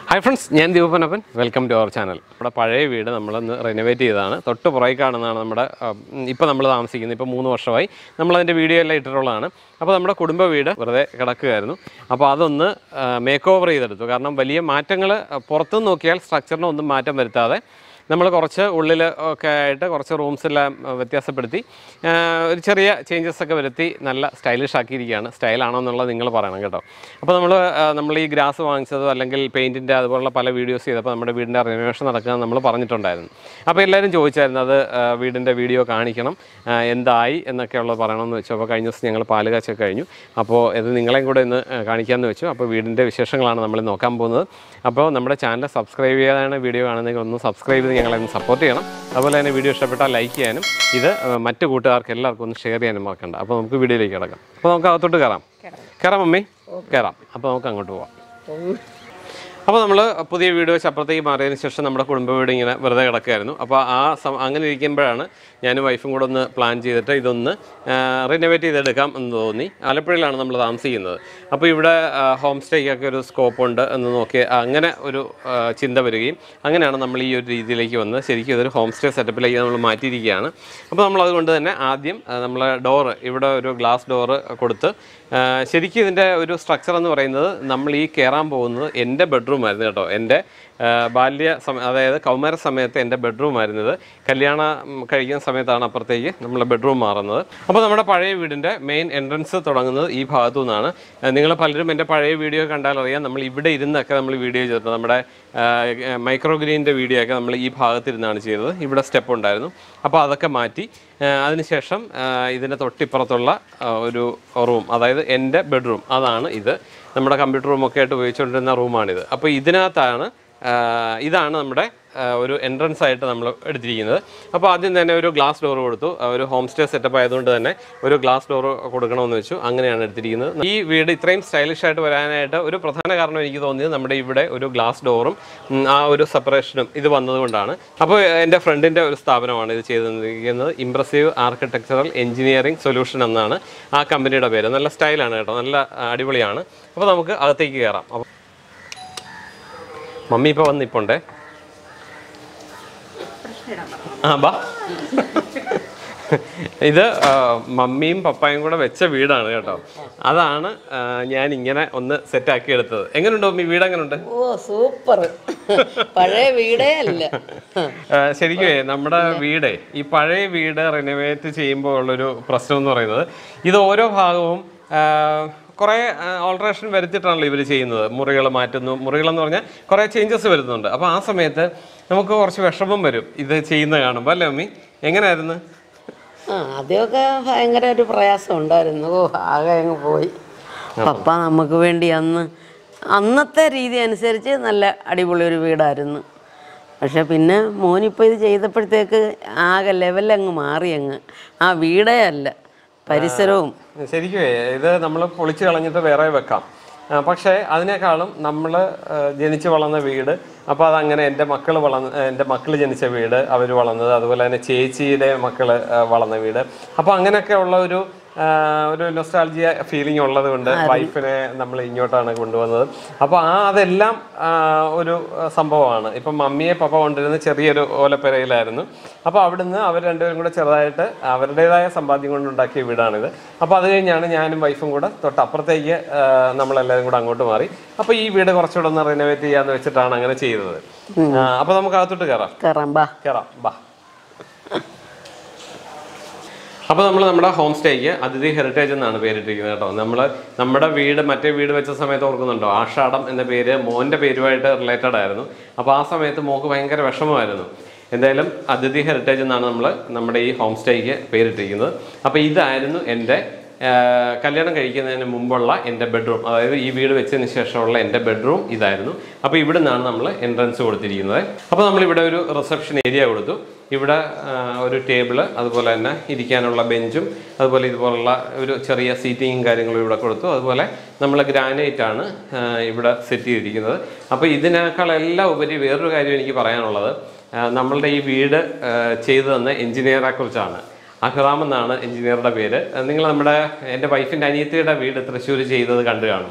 Hi friends, I am Deepapan. Welcome to our channel. Our പഴയ വീട് നമ്മൾ renovate ചെയ്തതാണ്. തൊട്ട് പുറകെ കാണുന്നതാണ് നമ്മുടെ ഇപ്പോൾ നമ്മൾ താമസിക്കുന്നത്. ഇപ്പോൾ 3 വർഷമായി നമ്മൾ അതിന്റെ വീഡിയോ എല്ലാം ഇട്ടിട്ടുള്ളതാണ്. അപ്പോൾ നമ്മുടെ കുടുംബ വീട് വെറുതെ കിടക്കുകയായിരുന്നു. അപ്പോൾ അതൊന്ന് മേക്ക് ഓവർ ചെയ്തെടുത്തു. കാരണം വലിയ മാറ്റങ്ങൾ പുറത്തു നോക്കിയാൽ സ്ട്രക്ചറിന് ഒന്നും മാറ്റം വരുത്താതെ നമ്മൾ കുറച്ച് ഉള്ളിൽ ഒക്കെ ആയിട്ട് കുറച്ച് റൂംസ് എല്ലാം വ്യത്യാസപ്പെടുത്തി ഒരു ചെറിയ ചേഞ്ചസ് ഒക്കെ വരുത്തി നല്ല സ്റ്റൈലിഷ് ആക്കിയിരിക്കുകയാണ്. സ്റ്റൈലാണോ എന്നുള്ളത് നിങ്ങൾ പറയണം കേട്ടോ. അപ്പോൾ നമ്മൾ ഈ ഗ്രാസ് വാങ്ങിച്ചതോ അല്ലെങ്കിൽ പെയിൻറ്റിൻ്റെ അതുപോലുള്ള പല വീഡിയോസ് ചെയ്തപ്പോൾ നമ്മുടെ വീടിൻ്റെ റിനോവേഷൻ നടക്കുന്നത് നമ്മൾ പറഞ്ഞിട്ടുണ്ടായിരുന്നു. അപ്പോൾ എല്ലാവരും ചോദിച്ചായിരുന്നു അത് വീടിൻ്റെ വീഡിയോ കാണിക്കണം എന്തായി എന്നൊക്കെ ഉള്ളത് പറയണമെന്ന് വെച്ചു. അപ്പോൾ കഴിഞ്ഞ ദിവസം ഞങ്ങൾ പാല് കാച്ചൊക്കെ കഴിഞ്ഞു. അപ്പോൾ ഇത് നിങ്ങളെയും കൂടെ ഇന്ന് കാണിക്കാമെന്ന് വെച്ചു. അപ്പോൾ വീടിൻ്റെ വിശേഷങ്ങളാണ് നമ്മൾ നോക്കാൻ പോകുന്നത്. അപ്പോൾ നമ്മുടെ ചാനൽ സബ്സ്ക്രൈബ് ചെയ്യാതാണ് വീഡിയോ കാണുന്നതെങ്കിൽ ഒന്ന് സബ്സ്ക്രൈബ് ചെയ്ത് ഞങ്ങളെ സപ്പോർട്ട് ചെയ്യണം. അതുപോലെ തന്നെ വീഡിയോ ഇഷ്ടപ്പെട്ടാൽ ലൈക്ക് ചെയ്യാനും ഇത് മറ്റു കൂട്ടുകാർക്ക് എല്ലാവർക്കും ഒന്ന് ഷെയർ ചെയ്യാനും മറക്കണ്ട. അപ്പോൾ നമുക്ക് വീഡിയോയിലേക്ക് കിടക്കാം. അപ്പോൾ നമുക്ക് അകത്തോട്ട് കയറാം മമ്മി, കയറാം. അപ്പോൾ നമുക്ക് അങ്ങോട്ട് പോവാം. അപ്പോൾ നമ്മൾ പുതിയ വീട് വെച്ച് അപ്പുറത്തേക്ക് മാറിയതിന് ശേഷം നമ്മുടെ കുടുംബ വീട് ഇങ്ങനെ വെറുതെ കിടക്കുകയായിരുന്നു. അപ്പോൾ അങ്ങനെ ഇരിക്കുമ്പോഴാണ് ഞാനും വൈഫും കൂടെ ഒന്ന് പ്ലാൻ ചെയ്തിട്ട് ഇതൊന്ന് റിനോവേറ്റ് ചെയ്തെടുക്കാം എന്ന് തോന്നി. ആലപ്പുഴയിലാണ് നമ്മൾ താമസിക്കുന്നത്. അപ്പോൾ ഇവിടെ ഹോം സ്റ്റേക്കൊക്കെ ഒരു സ്കോപ്പ് ഉണ്ട് എന്ന് നോക്കി അങ്ങനെ ഒരു ചിന്ത വരികയും അങ്ങനെയാണ് നമ്മൾ ഈ ഒരു രീതിയിലേക്ക് വന്ന് ശരിക്കും ഇതൊരു ഹോം സ്റ്റേ സെറ്റപ്പിലേക്ക് നമ്മൾ മാറ്റിയിരിക്കുകയാണ്. അപ്പോൾ നമ്മളതുകൊണ്ട് തന്നെ ആദ്യം നമ്മൾ ഡോറ് ഇവിടെ ഒരു ഗ്ലാസ് ഡോറ് കൊടുത്ത് ശരിക്കും ഇതിൻ്റെ ഒരു സ്ട്രക്ചർ എന്ന് പറയുന്നത് നമ്മൾ ഈ കയറാൻ പോകുന്നത് എൻ്റെ ബെഡ്റൂം ആയിരുന്നു കേട്ടോ. എൻ്റെ അതായത് കൗമാര സമയത്ത് എൻ്റെ ബെഡ്റൂം ആയിരുന്നത്. കല്യാണം കഴിക്കുന്ന സമയത്താണ് അപ്പുറത്തേക്ക് നമ്മൾ ബെഡ്റൂം മാറുന്നത്. അപ്പോൾ നമ്മുടെ പഴയ വീടിൻ്റെ മെയിൻ എൻട്രൻസ് തുടങ്ങുന്നത് ഈ ഭാഗത്തു നിന്നാണ്. നിങ്ങൾ പലരും എൻ്റെ പഴയ വീഡിയോ കണ്ടാലറിയാം നമ്മൾ ഇവിടെ ഇരുന്നൊക്കെ നമ്മൾ വീഡിയോ ചെയ്തിട്ടുണ്ട്. നമ്മുടെ മൈക്രോഗ്രീനിൻ്റെ വീഡിയോ ഒക്കെ നമ്മൾ ഈ ഭാഗത്തിരുന്നാണ് ചെയ്തത്. ഇവിടെ സ്റ്റെപ്പ് ഉണ്ടായിരുന്നു. അപ്പോൾ അതൊക്കെ മാറ്റി അതിനുശേഷം ഇതിൻ്റെ തൊട്ടിപ്പുറത്തുള്ള ഒരു റൂം, അതായത് എൻ്റെ ബെഡ്റൂം, അതാണ് ഇത്. നമ്മുടെ കമ്പ്യൂട്ടർ റൂമൊക്കെ ആയിട്ട് ഉപയോഗിച്ചുകൊണ്ടിരുന്ന റൂമാണിത്. അപ്പോൾ ഇതാണ് നമ്മുടെ ഒരു എൻട്രൻസ് ആയിട്ട് നമ്മൾ എടുത്തിരിക്കുന്നത്. അപ്പോൾ ആദ്യം തന്നെ ഒരു ഗ്ലാസ് ഡോർ കൊടുത്തു. ഒരു ഹോം സ്റ്റേ സെറ്റപ്പ് ആയതുകൊണ്ട് തന്നെ ഒരു ഗ്ലാസ് ഡോർ കൊടുക്കണമെന്ന് വെച്ചു. അങ്ങനെയാണ് എടുത്തിരിക്കുന്നത്. ഈ വീട് ഇത്രയും സ്റ്റൈലിഷ് ആയിട്ട് വരാനായിട്ട് ഒരു പ്രധാന കാരണം എനിക്ക് തോന്നിയത് നമ്മുടെ ഇവിടെ ഒരു ഗ്ലാസ് ഡോറും ആ ഒരു സെപ്പറേഷനും ഇത് വന്നതുകൊണ്ടാണ്. അപ്പോൾ എൻ്റെ ഫ്രണ്ടിൻ്റെ ഒരു സ്ഥാപനമാണ് ഇത് ചെയ്തിരിക്കുന്നത്. ഇംപ്രസീവ് ആർക്കിടെക്ചറൽ എഞ്ചിനീയറിംഗ് സൊല്യൂഷൻ എന്നാണ് ആ കമ്പനിയുടെ പേര്. നല്ല സ്റ്റൈലാണ് കേട്ടോ, നല്ല അടിപൊളിയാണ്. അപ്പോൾ നമുക്ക് അകത്തേക്ക് കയറാം. അപ്പോൾ മമ്മി ഇപ്പോൾ വന്നിപ്പോണ്ടേ. ബാ. ഇത് മമ്മിയും പപ്പായും കൂടെ വെച്ച വീടാണ് കേട്ടോ. അതാണ് ഞാൻ ഇങ്ങനെ ഒന്ന് സെറ്റാക്കി എടുത്തത്. എങ്ങനെയുണ്ട് മമ്മി, വീട് എങ്ങനെയുണ്ട്? ഓ സൂപ്പർ, പഴയ വീടേ അല്ല. ശരിക്കും നമ്മുടെ വീടേ, ഈ പഴയ വീട് റിനോവേറ്റ് ചെയ്യുമ്പോൾ ഉള്ളൊരു പ്രശ്നം എന്ന് പറയുന്നത് ഇത് ഓരോ ഭാഗവും കുറേ ഓൾട്രേഷൻ വരുത്തിയിട്ടാണല്ലോ ഇവർ ചെയ്യുന്നത്. മുറികൾ മാറ്റുന്നു, മുറികളെന്ന് പറഞ്ഞാൽ കുറേ ചേഞ്ചസ് വരുന്നുണ്ട്. അപ്പോൾ ആ സമയത്ത് നമുക്ക് കുറച്ച് വിഷമം വരും ഇത് ചെയ്യുന്നത് കാണുമ്പോൾ, അല്ലേ മമ്മി? എങ്ങനെയായിരുന്നു? ആദ്യമൊക്കെ ഭയങ്കര ഒരു പ്രയാസം ഉണ്ടായിരുന്നു. ആകെ അങ്ങ് പോയി. പപ്പ നമുക്ക് വേണ്ടി അന്നത്തെ രീതി അനുസരിച്ച് നല്ല അടിപൊളി ഒരു വീടായിരുന്നു. പക്ഷെ പിന്നെ മോനിപ്പോൾ ഇത് ചെയ്തപ്പോഴത്തേക്ക് ആകെ ലെവലങ്ങ് മാറി. ആ വീടേ അല്ല, പരിസരവും. ശരിക്കും ഇത് നമ്മൾ പൊളിച്ച് കളഞ്ഞിട്ട് വേറെ വെക്കാം. പക്ഷേ അതിനേക്കാളും നമ്മൾ ജനിച്ച് വളർന്ന വീട്, അപ്പോൾ അതങ്ങനെ എൻ്റെ മക്കൾ ജനിച്ച വീട്, അവർ വളർന്നത്, അതുപോലെ തന്നെ ചേച്ചിയുടെ മക്കൾ വളർന്ന വീട്, അപ്പോൾ അങ്ങനെയൊക്കെ ഉള്ള ഒരു നൊസ്റ്റാൾജിയ ഫീലിംഗ് ഉള്ളത് കൊണ്ട് വൈഫിനെ നമ്മൾ ഇങ്ങോട്ടാണ് കൊണ്ടുവന്നത്. അപ്പോൾ അതെല്ലാം ഒരു സംഭവമാണ്. ഇപ്പം മമ്മിയെ പപ്പ കൊണ്ടിരുന്ന ചെറിയൊരു ഓലപ്പുരയിലായിരുന്നു. അപ്പോൾ അവിടുന്ന് അവർ രണ്ടുപേരും കൂടെ ചെറുതായിട്ട് അവരുടേതായ സമ്പാദ്യം കൊണ്ടുണ്ടാക്കിയ വീടാണിത്. അപ്പോൾ അത് കഴിഞ്ഞാണ് ഞാനും വൈഫും കൂടെ തൊട്ടപ്പുറത്തേക്ക് നമ്മളെല്ലാവരും കൂടെ അങ്ങോട്ട് മാറി. അപ്പോൾ ഈ വീട് കുറച്ചുകൂടെ ഒന്ന് റിനോവേറ്റ് ചെയ്യാന്ന് വെച്ചിട്ടാണ് അങ്ങനെ ചെയ്തത്. അപ്പോൾ നമുക്ക് അകത്തോട്ട് കയറാം. ബാ. അപ്പോൾ നമ്മുടെ ഹോം സ്റ്റേക്ക് അതിഥി ഹെറിറ്റേജ് എന്നാണ് പേരിട്ടിരിക്കുന്നത് കേട്ടോ. നമ്മുടെ മറ്റേ വീട് വെച്ച സമയത്ത് ഓർക്കുന്നുണ്ടോ, ആഷാഢം എന്ന പേര് മോൻ്റെ പേരുമായിട്ട് റിലേറ്റഡ് ആയിരുന്നു. അപ്പോൾ ആ സമയത്ത് മോക്ക് ഭയങ്കര വിഷമമായിരുന്നു. എന്തായാലും അതിഥി ഹെറിറ്റേജ് എന്നാണ് നമ്മുടെ ഈ ഹോം സ്റ്റേക്ക് പേരിട്ടിരിക്കുന്നത്. അപ്പോൾ ഇതായിരുന്നു എൻ്റെ കല്യാണം കഴിക്കുന്നതിന് മുമ്പുള്ള എൻ്റെ ബെഡ്റൂം, അതായത് ഈ വീട് വെച്ചതിന് ശേഷമുള്ള എൻ്റെ ബെഡ്റൂം ഇതായിരുന്നു. അപ്പോൾ ഇവിടെ നിന്നാണ് നമ്മൾ എൻട്രൻസ് കൊടുത്തിരിക്കുന്നത്. അപ്പോൾ നമ്മളിവിടെ ഒരു റിസപ്ഷൻ ഏരിയ കൊടുത്തു. ഇവിടെ ഒരു ടേബിള്, അതുപോലെ തന്നെ ഇരിക്കാനുള്ള ബെഞ്ചും, അതുപോലെ ഇതുപോലുള്ള ഒരു ചെറിയ സീറ്റിങ്ങും കാര്യങ്ങളും ഇവിടെ കൊടുത്തു. അതുപോലെ നമ്മൾ ഗ്രാനൈറ്റാണ് ഇവിടെ സെറ്റ് ചെയ്തിരിക്കുന്നത്. അപ്പോൾ ഇതിനേക്കാളെല്ലാം ഉപരി വേറൊരു കാര്യം എനിക്ക് പറയാനുള്ളത്, നമ്മളുടെ ഈ വീട് ചെയ്തു തന്ന എഞ്ചിനീയറെ കുറിച്ചാണ്. അഹ്റാം എന്നാണ് എഞ്ചിനീയറുടെ പേര്. നിങ്ങൾ എൻ്റെ വൈഫിൻ്റെ അനിയത്തിയുടെ വീട് തൃശ്ശൂർ ചെയ്തത് കണ്ടു കാണും.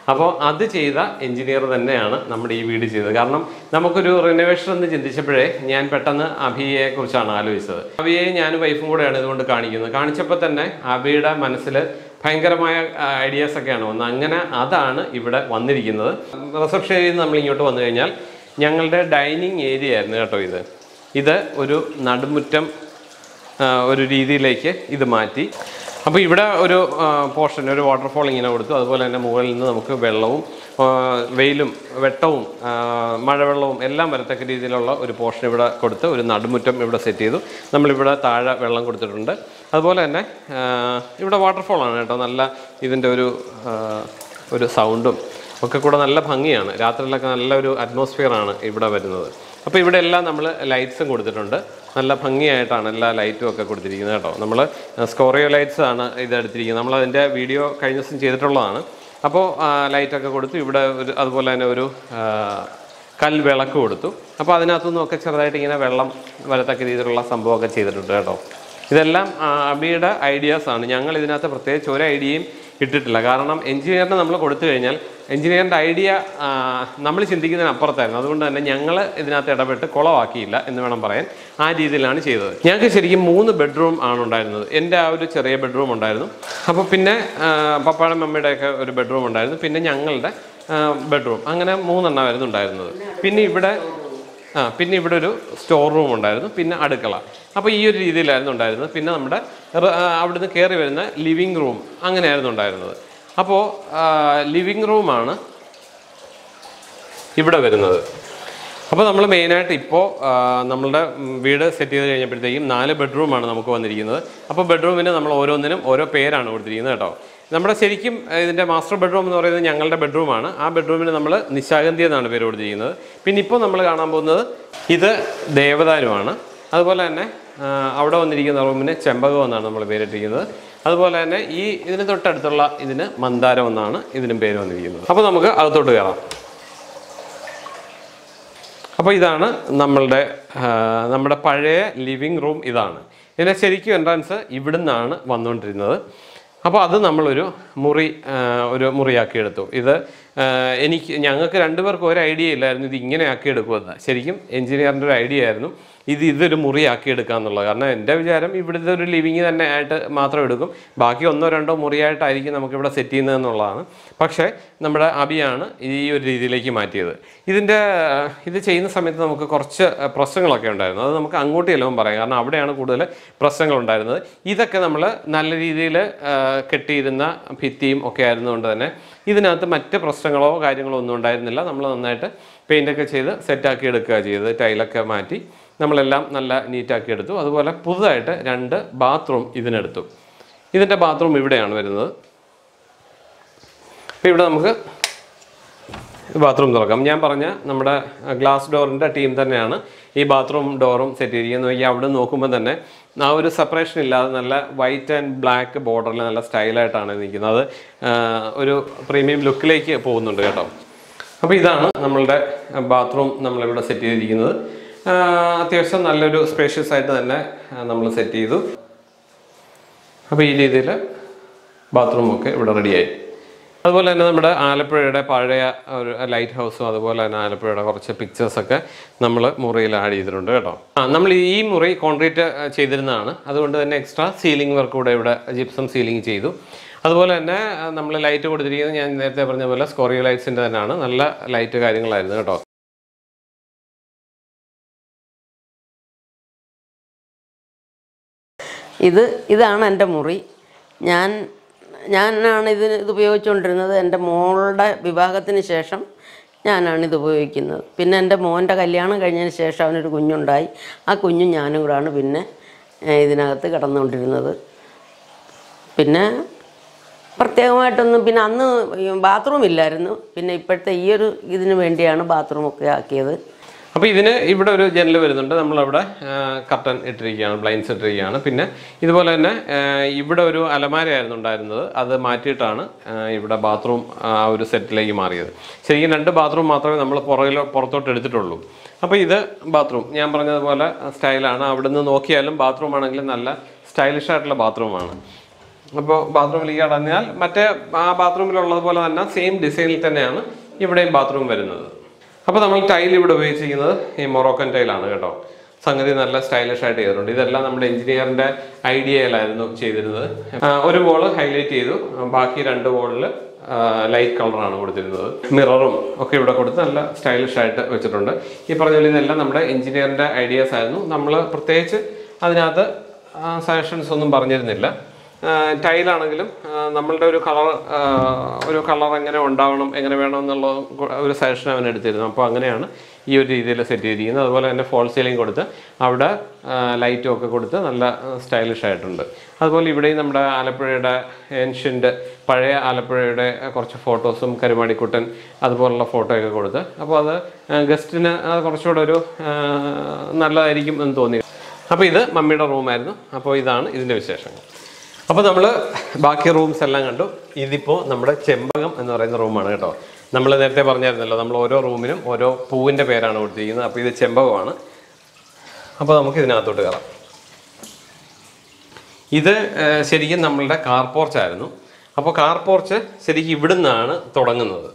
അപ്പോൾ അത് ചെയ്ത എഞ്ചിനീയർ തന്നെയാണ് നമ്മുടെ ഈ വീട് ചെയ്തത്. കാരണം നമുക്കൊരു റിനോവേഷൻ എന്ന് ചിന്തിച്ചപ്പോഴേ ഞാൻ പെട്ടെന്ന് അഭിയെ കുറിച്ചാണ് ആലോചിച്ചത്. അഭിയെ ഞാൻ വൈഫും കൂടെയാണ് ഇതുകൊണ്ട് കാണിക്കുന്നത്. കാണിച്ചപ്പോൾ തന്നെ അഭിയുടെ മനസ്സിൽ ഭയങ്കരമായ ഐഡിയാസൊക്കെയാണ് വന്നത്. അങ്ങനെ അതാണ് ഇവിടെ വന്നിരിക്കുന്നത്. റിസപ്ഷൻ ഏരിയയിൽ നിന്ന് നമ്മൾ ഇങ്ങോട്ട് വന്നു കഴിഞ്ഞാൽ ഞങ്ങളുടെ ഡൈനിങ് ഏരിയ ആയിരുന്നു കേട്ടോ ഇത് ഒരു നടുമുറ്റം ഒരു രീതിയിലേക്ക് ഇത് മാറ്റി. അപ്പോൾ ഇവിടെ ഒരു പോർഷൻ, ഒരു വാട്ടർഫോൾ ഇങ്ങനെ കൊടുത്തു. അതുപോലെ തന്നെ മുകളിൽ നിന്ന് നമുക്ക് വെള്ളവും വെയിലും വെട്ടവും മഴവെള്ളവും എല്ലാം വരത്തക്ക രീതിയിലുള്ള ഒരു പോർഷൻ ഇവിടെ കൊടുത്ത് ഒരു നടുമുറ്റം ഇവിടെ സെറ്റ് ചെയ്തു. നമ്മളിവിടെ താഴെ വെള്ളം കൊടുത്തിട്ടുണ്ട്. അതുപോലെ തന്നെ ഇവിടെ വാട്ടർഫോളാണ് കേട്ടോ. നല്ല ഇതിൻ്റെ ഒരു സൗണ്ടും ഒക്കെ കൂടെ നല്ല ഭംഗിയാണ്. രാത്രിയിലൊക്കെ നല്ലൊരു അറ്റ്മോസ്ഫിയറാണ് ഇവിടെ വരുന്നത്. അപ്പോൾ ഇവിടെ എല്ലാം നമ്മൾ ലൈറ്റ്സും കൊടുത്തിട്ടുണ്ട്. നല്ല ഭംഗിയായിട്ടാണ് എല്ലാ ലൈറ്റും ഒക്കെ കൊടുത്തിരിക്കുന്നത് കേട്ടോ. നമ്മൾ സ്കോറിയോ ലൈറ്റ്സ് ആണ് ഇത് എടുത്തിരിക്കുന്നത്. നമ്മളതിൻ്റെ വീഡിയോ കഴിഞ്ഞ ദിവസം ചെയ്തിട്ടുള്ളതാണ്. അപ്പോൾ ലൈറ്റൊക്കെ കൊടുത്തു. ഇവിടെ അതുപോലെ തന്നെ ഒരു കൽവിളക്ക് കൊടുത്തു. അപ്പോൾ അതിനകത്തുനിന്നൊക്കെ ചെറുതായിട്ട് ഇങ്ങനെ വെള്ളം വരത്തക്ക രീതിയിലുള്ള സംഭവമൊക്കെ ചെയ്തിട്ടുണ്ട് കേട്ടോ. ഇതെല്ലാം അബിയുടെ ഐഡിയാസാണ്. ഞങ്ങൾ ഇതിനകത്ത് പ്രത്യേകിച്ച് ഒരു ഐഡിയയും ഇട്ടിട്ടില്ല. കാരണം എഞ്ചിനീയറിന് നമ്മൾ കൊടുത്തു കഴിഞ്ഞാൽ എഞ്ചിനീയറിൻ്റെ ഐഡിയ നമ്മൾ ചിന്തിക്കുന്നതിനപ്പുറത്തായിരുന്നു. അതുകൊണ്ട് തന്നെ ഞങ്ങൾ ഇതിനകത്ത് ഇടപെട്ട് കുളമാക്കിയില്ല എന്ന് വേണം പറയാൻ. ആ രീതിയിലാണ് ചെയ്തത്. ഞങ്ങൾക്ക് ശരിക്കും 3 ബെഡ്റൂം ആണ് ഉണ്ടായിരുന്നത്. എൻ്റെ ആ ഒരു ചെറിയ ബെഡ്റൂം ഉണ്ടായിരുന്നു. അപ്പോൾ പിന്നെ പപ്പായുടെ മമ്മിയുടെയൊക്കെ ഒരു ബെഡ്റൂം ഉണ്ടായിരുന്നു. പിന്നെ ഞങ്ങളുടെ ബെഡ്റൂം, അങ്ങനെ 3 എണ്ണമായിരുന്നു ഉണ്ടായിരുന്നത്. പിന്നെ ഇവിടെ ഒരു സ്റ്റോർ റൂം ഉണ്ടായിരുന്നു. പിന്നെ അടുക്കള. അപ്പോൾ ഈ ഒരു രീതിയിലായിരുന്നു ഉണ്ടായിരുന്നത്. പിന്നെ നമ്മുടെ അവിടുന്ന് കയറി വരുന്ന ലിവിങ് റൂം അങ്ങനെയായിരുന്നു ഉണ്ടായിരുന്നത്. അപ്പോൾ ലിവിങ് റൂമാണ് ഇവിടെ വരുന്നത്. അപ്പോൾ നമ്മൾ മെയിനായിട്ട് ഇപ്പോൾ നമ്മളുടെ വീട് സെറ്റ് ചെയ്ത് കഴിഞ്ഞപ്പോഴത്തേക്കും 4 ബെഡ്റൂമാണ് നമുക്ക് വന്നിരിക്കുന്നത്. അപ്പോൾ ബെഡ്റൂമിന് നമ്മൾ ഓരോന്നിനും ഓരോ പേരാണ് കൊടുത്തിരിക്കുന്നത് കേട്ടോ. നമ്മുടെ ശരിക്കും ഇതിൻ്റെ മാസ്റ്റർ ബെഡ്റൂം എന്ന് പറയുന്നത് ഞങ്ങളുടെ ബെഡ്റൂമാണ്. ആ ബെഡ്റൂമിന് നമ്മൾ നിശാഗന്ധി എന്നാണ് പേര് കൊടുത്തിരിക്കുന്നത്. പിന്നെ ഇപ്പോൾ നമ്മൾ കാണാൻ പോകുന്നത് ഇത് ദേവദാരുമാണ്. അതുപോലെ തന്നെ അവിടെ വന്നിരിക്കുന്ന റൂമിന് ചെമ്പകം എന്നാണ് നമ്മൾ പേരിട്ടിരിക്കുന്നത്. അതുപോലെ തന്നെ ഇതിന് തൊട്ടടുത്തുള്ള ഇതിന് മന്ദാരം എന്നാണ് ഇതിനും പേര് വന്നിരിക്കുന്നത്. അപ്പോൾ നമുക്ക് അകത്തോട്ട് കയറാം. അപ്പോൾ ഇതാണ് നമ്മുടെ പഴയ ലിവിങ് റൂം. ഇതാണ് ഇതിൻ്റെ ശരിക്കും എൻട്രൻസ് ഇവിടുന്നാണ് വന്നുകൊണ്ടിരുന്നത്. അപ്പോൾ അത് നമ്മളൊരു മുറിയാക്കിയെടുത്തു. ഇത് ഞങ്ങൾക്ക് 2 പേർക്കും ഒരു ഐഡിയ ഇല്ലായിരുന്നു ഇത് ഇങ്ങനെ ആക്കിയെടുക്കുമെന്ന്. ശരിക്കും എഞ്ചിനീയറിൻ്റെ ഒരു ഐഡിയ ആയിരുന്നു ഇതൊരു മുറിയാക്കിയെടുക്കുക എന്നുള്ളത്. കാരണം എൻ്റെ വിചാരം ഇവിടുത്തെ ഒരു ലിവിങ് തന്നെ ആയിട്ട് മാത്രം എടുക്കും, ബാക്കി 1-2 മുറിയായിട്ടായിരിക്കും നമുക്കിവിടെ സെറ്റ് ചെയ്യുന്നതെന്നുള്ളതാണ്. പക്ഷേ നമ്മുടെ അബിയാണ് ഈ ഒരു രീതിയിലേക്ക് മാറ്റിയത്. ഇത് ചെയ്യുന്ന സമയത്ത് നമുക്ക് കുറച്ച് പ്രശ്നങ്ങളൊക്കെ ഉണ്ടായിരുന്നു. അത് നമുക്ക് അങ്ങോട്ട് ചെല്ലുമ്പോൾ പറയാം. കാരണം അവിടെയാണ് കൂടുതൽ പ്രശ്നങ്ങളുണ്ടായിരുന്നത്. ഇതൊക്കെ നമ്മൾ നല്ല രീതിയിൽ കെട്ടിയിരുന്ന ഭിത്തിയും ഒക്കെ ആയിരുന്നുകൊണ്ട് തന്നെ ഇതിനകത്ത് മറ്റ് പ്രശ്നങ്ങളോ കാര്യങ്ങളോ ഒന്നും ഉണ്ടായിരുന്നില്ല. നമ്മൾ നന്നായിട്ട് പെയിൻ്റൊക്കെ ചെയ്ത് സെറ്റാക്കി എടുക്കുക ചെയ്ത് ടൈലൊക്കെ മാറ്റി നമ്മളെല്ലാം നല്ല നീറ്റാക്കി എടുത്തു. അതുപോലെ പുതുതായിട്ട് 2 ബാത്റൂം ഇതിനെടുത്തു. ഇതിൻ്റെ ബാത്റൂം ഇവിടെയാണ് വരുന്നത്. അപ്പോൾ ഇവിടെ നമുക്ക് ബാത്റൂം തുറക്കാം. ഞാൻ പറഞ്ഞ നമ്മുടെ ഗ്ലാസ് ഡോറിൻ്റെ ടീം തന്നെയാണ് ഈ ബാത്റൂം ഡോറും സെറ്റ് ചെയ്തിരിക്കുന്നത്. ഈ അവിടെ നോക്കുമ്പോൾ തന്നെ ആ ഒരു സെപ്പറേഷൻ ഇല്ലാതെ നല്ല വൈറ്റ് ആൻഡ് ബ്ലാക്ക് ബോർഡറിൽ നല്ല സ്റ്റൈലായിട്ടാണ് നിൽക്കുന്നത്. ഒരു പ്രീമിയം ലുക്കിലേക്ക് പോകുന്നുണ്ട് കേട്ടോ. അപ്പോൾ ഇതാണ് നമ്മളുടെ ബാത്റൂം നമ്മളിവിടെ സെറ്റ് ചെയ്തിരിക്കുന്നത്. അത്യാവശ്യം നല്ലൊരു സ്പേഷ്യസ് ആയിട്ട് തന്നെ നമ്മൾ സെറ്റ് ചെയ്തു. അപ്പോൾ ഈ രീതിയിൽ ബാത്റൂമൊക്കെ ഇവിടെ റെഡിയായി. അതുപോലെ തന്നെ നമ്മുടെ ആലപ്പുഴയുടെ പഴയ ഒരു ലൈറ്റ് ഹൗസും അതുപോലെ തന്നെ ആലപ്പുഴയുടെ കുറച്ച് പിക്ചേഴ്സൊക്കെ നമ്മൾ മുറിയിൽ ആഡ് ചെയ്തിട്ടുണ്ട് കേട്ടോ. നമ്മൾ ഈ മുറി കോൺക്രീറ്റ് ചെയ്തിരുന്നതാണ്. അതുകൊണ്ട് തന്നെ എക്സ്ട്രാ സീലിംഗ് വർക്ക് കൂടെ ഇവിടെ ജിപ്സം സീലിംഗ് ചെയ്തു. അതുപോലെ തന്നെ നമ്മൾ ലൈറ്റ് കൊടുത്തിരിക്കുന്നത് ഞാൻ നേരത്തെ പറഞ്ഞ പോലെ സ്കോറിയോ ലൈറ്റ്സിൻ്റെ തന്നെയാണ്. നല്ല ലൈറ്റ് കാര്യങ്ങളായിരുന്നു കേട്ടോ. ഇതാണ് എൻ്റെ മുറി. ഞാനാണ് ഇത് ഉപയോഗിച്ചുകൊണ്ടിരുന്നത്. എൻ്റെ മോളുടെ വിവാഹത്തിന് ശേഷം ഞാനാണ് ഇത് ഉപയോഗിക്കുന്നത്. പിന്നെ എൻ്റെ മോൻ്റെ കല്യാണം കഴിഞ്ഞതിന് ശേഷം അവനൊരു കുഞ്ഞുണ്ടായി. ആ കുഞ്ഞും ഞാനും കൂടാണ് പിന്നെ ഇതിനകത്ത് കിടന്നുകൊണ്ടിരുന്നത്. പിന്നെ പ്രത്യേകമായിട്ടൊന്നും പിന്നെ അന്ന് ബാത്റൂം ഇല്ലായിരുന്നു. പിന്നെ ഇപ്പോഴത്തെ ഈ ഒരു ഇതിന് വേണ്ടിയാണ് ബാത്റൂമൊക്കെ ആക്കിയത്. അപ്പോൾ ഇവിടെ ഒരു ജനൽ വരുന്നുണ്ട്. നമ്മളവിടെ കർട്ടൻ ഇട്ടിരിക്കുകയാണ്, ബ്ലൈൻഡ്സ് ഇട്ടിരിക്കുകയാണ്. പിന്നെ ഇതുപോലെ തന്നെ ഇവിടെ ഒരു അലമാരയായിരുന്നു ഉണ്ടായിരുന്നത്. അത് മാറ്റിയിട്ടാണ് ഇവിടെ ബാത്റൂം ആ ഒരു സെറ്റിലേക്ക് മാറിയത്. ശരിക്കും 2 ബാത്റൂം മാത്രമേ നമ്മൾ പുറത്തോട്ട് എടുത്തിട്ടുള്ളൂ. അപ്പോൾ ഇത് ബാത്റൂം ഞാൻ പറഞ്ഞതുപോലെ സ്റ്റൈലാണ്. അവിടുന്ന് നോക്കിയാലും ബാത്റൂം ആണെങ്കിലും നല്ല സ്റ്റൈലിഷ് ആയിട്ടുള്ള ബാത്റൂമാണ്. അപ്പോൾ ബാത്റൂമിലേക്ക് കടന്നാൽ മറ്റേ ആ ബാത്റൂമിലുള്ളതുപോലെ തന്നെ സെയിം ഡിസൈനിൽ തന്നെയാണ് ഇവിടെയും ബാത്റൂം വരുന്നത്. അപ്പോൾ നമ്മൾ ടൈൽ ഇവിടെ ഉപയോഗിച്ചിരിക്കുന്നത് ഈ മൊറോക്കൻ ടൈലാണ് കേട്ടോ. സംഗതി നല്ല സ്റ്റൈലിഷ് ആയിട്ട് ചെയ്തിട്ടുണ്ട്. ഇതെല്ലാം നമ്മുടെ എഞ്ചിനീയറിന്റെ ഐഡിയയിലായിരുന്നു ചെയ്തിരുന്നത്. ഒരു വോള് ഹൈലൈറ്റ് ചെയ്തു, ബാക്കി 2 വോളിൽ ലൈറ്റ് കളറാണ് കൊടുത്തിരുന്നത്. മിററും ഒക്കെ ഇവിടെ കൊടുത്ത് നല്ല സ്റ്റൈലിഷ് ആയിട്ട് വെച്ചിട്ടുണ്ട്. ഈ പറഞ്ഞ പോലെ ഇതെല്ലാം നമ്മുടെ എഞ്ചിനീയറിന്റെ ഐഡിയാസ് ആയിരുന്നു. നമ്മൾ പ്രത്യേകിച്ച് അതിനകത്ത് സജഷൻസ് ഒന്നും പറഞ്ഞിരുന്നില്ല. ടൈലാണെങ്കിലും നമ്മളുടെ ഒരു കളർ എങ്ങനെ ഉണ്ടാവണം, എങ്ങനെ വേണം എന്നുള്ള ഒരു സജഷൻ അവൻ എടുത്തിരുന്നു. അപ്പോൾ അങ്ങനെയാണ് ഈ ഒരു രീതിയിൽ സെറ്റ് ചെയ്തിരിക്കുന്നത്. അതുപോലെ തന്നെ ഫോൾ സീലിംഗ് കൊടുത്ത് അവിടെ ലൈറ്റും ഒക്കെ കൊടുത്ത് നല്ല സ്റ്റൈലിഷ് ആയിട്ടുണ്ട്. അതുപോലെ ഇവിടെയും നമ്മുടെ ആലപ്പുഴയുടെ ഏൻഷ്യൻ്റ് പഴയ ആലപ്പുഴയുടെ കുറച്ച് ഫോട്ടോസും കരുമാടിക്കുട്ടൻ അതുപോലുള്ള ഫോട്ടോയൊക്കെ കൊടുത്ത്, അപ്പോൾ അത് ഗസ്റ്റിന് കുറച്ചുകൂടെ ഒരു നല്ലതായിരിക്കും എന്ന് തോന്നി. അപ്പോൾ ഇത് മമ്മിയുടെ റൂമായിരുന്നു. അപ്പോൾ ഇതാണ് ഇതിൻ്റെ വിശേഷങ്ങൾ. അപ്പോൾ നമ്മൾ ബാക്കി റൂംസ് എല്ലാം കണ്ടു. ഇതിപ്പോൾ നമ്മുടെ ചെമ്പകം എന്ന് പറയുന്ന റൂമാണ് കേട്ടോ. നമ്മൾ നേരത്തെ പറഞ്ഞായിരുന്നല്ലോ, നമ്മൾ ഓരോ റൂമിനും ഓരോ പൂവിൻ്റെ പേരാണ് കൊടുത്തിരിക്കുന്നത്. അപ്പോൾ ഇത് ചെമ്പകമാണ്. അപ്പോൾ നമുക്ക് ഇതിനകത്തോട്ട് കയറാം. ഇത് ശരിക്കും നമ്മളുടെ കാർ പോർച്ചായിരുന്നു. അപ്പോൾ കാർ പോർച്ച് ശരിക്കും ഇവിടുന്നാണ് തുടങ്ങുന്നത്.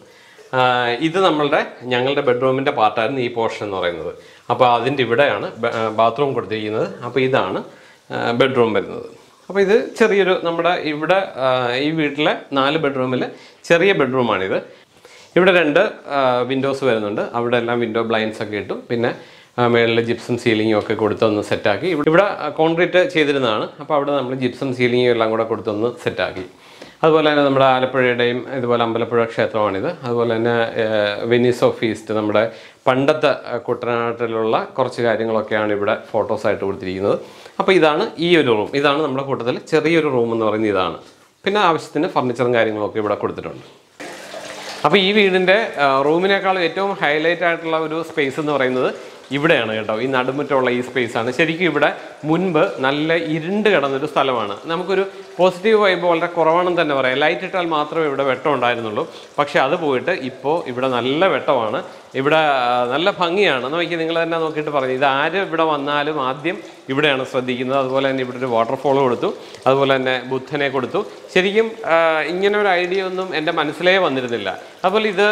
ഇത് ഞങ്ങളുടെ ബെഡ്റൂമിൻ്റെ പാർട്ടായിരുന്നു ഈ പോർഷൻ എന്ന് പറയുന്നത്. അപ്പോൾ അതിൻ്റെ ഇവിടെയാണ് ബാത്റൂം കൊടുത്തിരിക്കുന്നത്. അപ്പോൾ ഇതാണ് ബെഡ്റൂം വരുന്നത്. അപ്പോൾ ഇത് ചെറിയൊരു നമ്മുടെ ഇവിടെ ഈ വീട്ടിലെ 4 ബെഡ്റൂമിൽ ചെറിയ ബെഡ്റൂമാണിത്. ഇവിടെ 2 വിൻഡോസ് വരുന്നുണ്ട്. അവിടെ എല്ലാം വിൻഡോ ബ്ലൈൻഡ്സ് ഒക്കെ ഇട്ടു. പിന്നെ മേളിൽ ജിപ്സം സീലിങ്ങും ഒക്കെ കൊടുത്തൊന്ന് സെറ്റാക്കി. ഇവിടെ കോൺക്രീറ്റ് ചെയ്തിരുന്നതാണ്. അപ്പോൾ അവിടെ നമ്മൾ ജിപ്സം സീലിങ്ങും എല്ലാം കൂടെ കൊടുത്തൊന്ന് സെറ്റാക്കി. അതുപോലെ തന്നെ നമ്മുടെ ആലപ്പുഴയുടെയും ഇതുപോലെ അമ്പലപ്പുഴ ക്ഷേത്രമാണിത്. അതുപോലെ തന്നെ വെനീസ് ഓഫ് ഈസ്റ്റ് നമ്മുടെ പണ്ടത്തെ കുട്ടനാട്ടിലുള്ള കുറച്ച് കാര്യങ്ങളൊക്കെയാണ് ഇവിടെ ഫോട്ടോസായിട്ട് കൊടുത്തിരിക്കുന്നത്. അപ്പോൾ ഇതാണ് ഈ ഒരു റൂം. ഇതാണ് നമ്മുടെ കൂട്ടത്തിൽ ചെറിയൊരു റൂം എന്ന് പറയുന്നത് ഇതാണ്. പിന്നെ ആവശ്യത്തിന് ഫർണിച്ചറും കാര്യങ്ങളൊക്കെ ഇവിടെ കൊടുത്തിട്ടുണ്ട്. അപ്പോൾ ഈ വീടിൻ്റെ റൂമിനേക്കാളും ഏറ്റവും ഹൈലൈറ്റ് ആയിട്ടുള്ള ഒരു സ്പേസ് എന്ന് പറയുന്നത് ഇവിടെയാണ് കേട്ടോ. ഈ നടുമുറ്റമുള്ള ഈ സ്പേസാണ്. ശരിക്കും ഇവിടെ മുൻപ് നല്ല ഇരുണ്ട് കിടന്നൊരു സ്ഥലമാണ്. നമുക്കൊരു പോസിറ്റീവ് വൈബ് വളരെ കുറവാണെന്ന് തന്നെ പറയാം. ലൈറ്റ് ഇട്ടാൽ മാത്രമേ ഇവിടെ വെട്ടം ഉണ്ടായിരുന്നുള്ളൂ. പക്ഷെ അത് പോയിട്ട് ഇപ്പോൾ ഇവിടെ നല്ല വെട്ടമാണ്. ഇവിടെ നല്ല ഭംഗിയാണ്. നോക്കി നിങ്ങൾ തന്നെ നോക്കിയിട്ട് പറഞ്ഞു, ഇത് ആര് ഇവിടെ വന്നാലും ആദ്യം ഇവിടെയാണ് ശ്രദ്ധിക്കുന്നത്. അതുപോലെ തന്നെ ഇവിടെ ഒരു വാട്ടർഫോൾ കൊടുത്തു. അതുപോലെ തന്നെ ബുദ്ധനെ കൊടുത്തു. ശരിക്കും ഇങ്ങനെ ഒരു ഐഡിയ ഒന്നും എൻ്റെ മനസ്സിലേ വന്നിരുന്നില്ല. അതുപോലെ ഇത്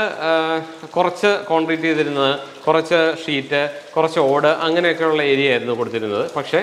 കുറച്ച് കോൺക്രീറ്റ് ചെയ്തിരുന്നത്, കുറച്ച് ഷീറ്റ്, കുറച്ച് ഓട്, അങ്ങനെയൊക്കെയുള്ള ഏരിയ ആയിരുന്നു കൊടുത്തിരുന്നത്. പക്ഷേ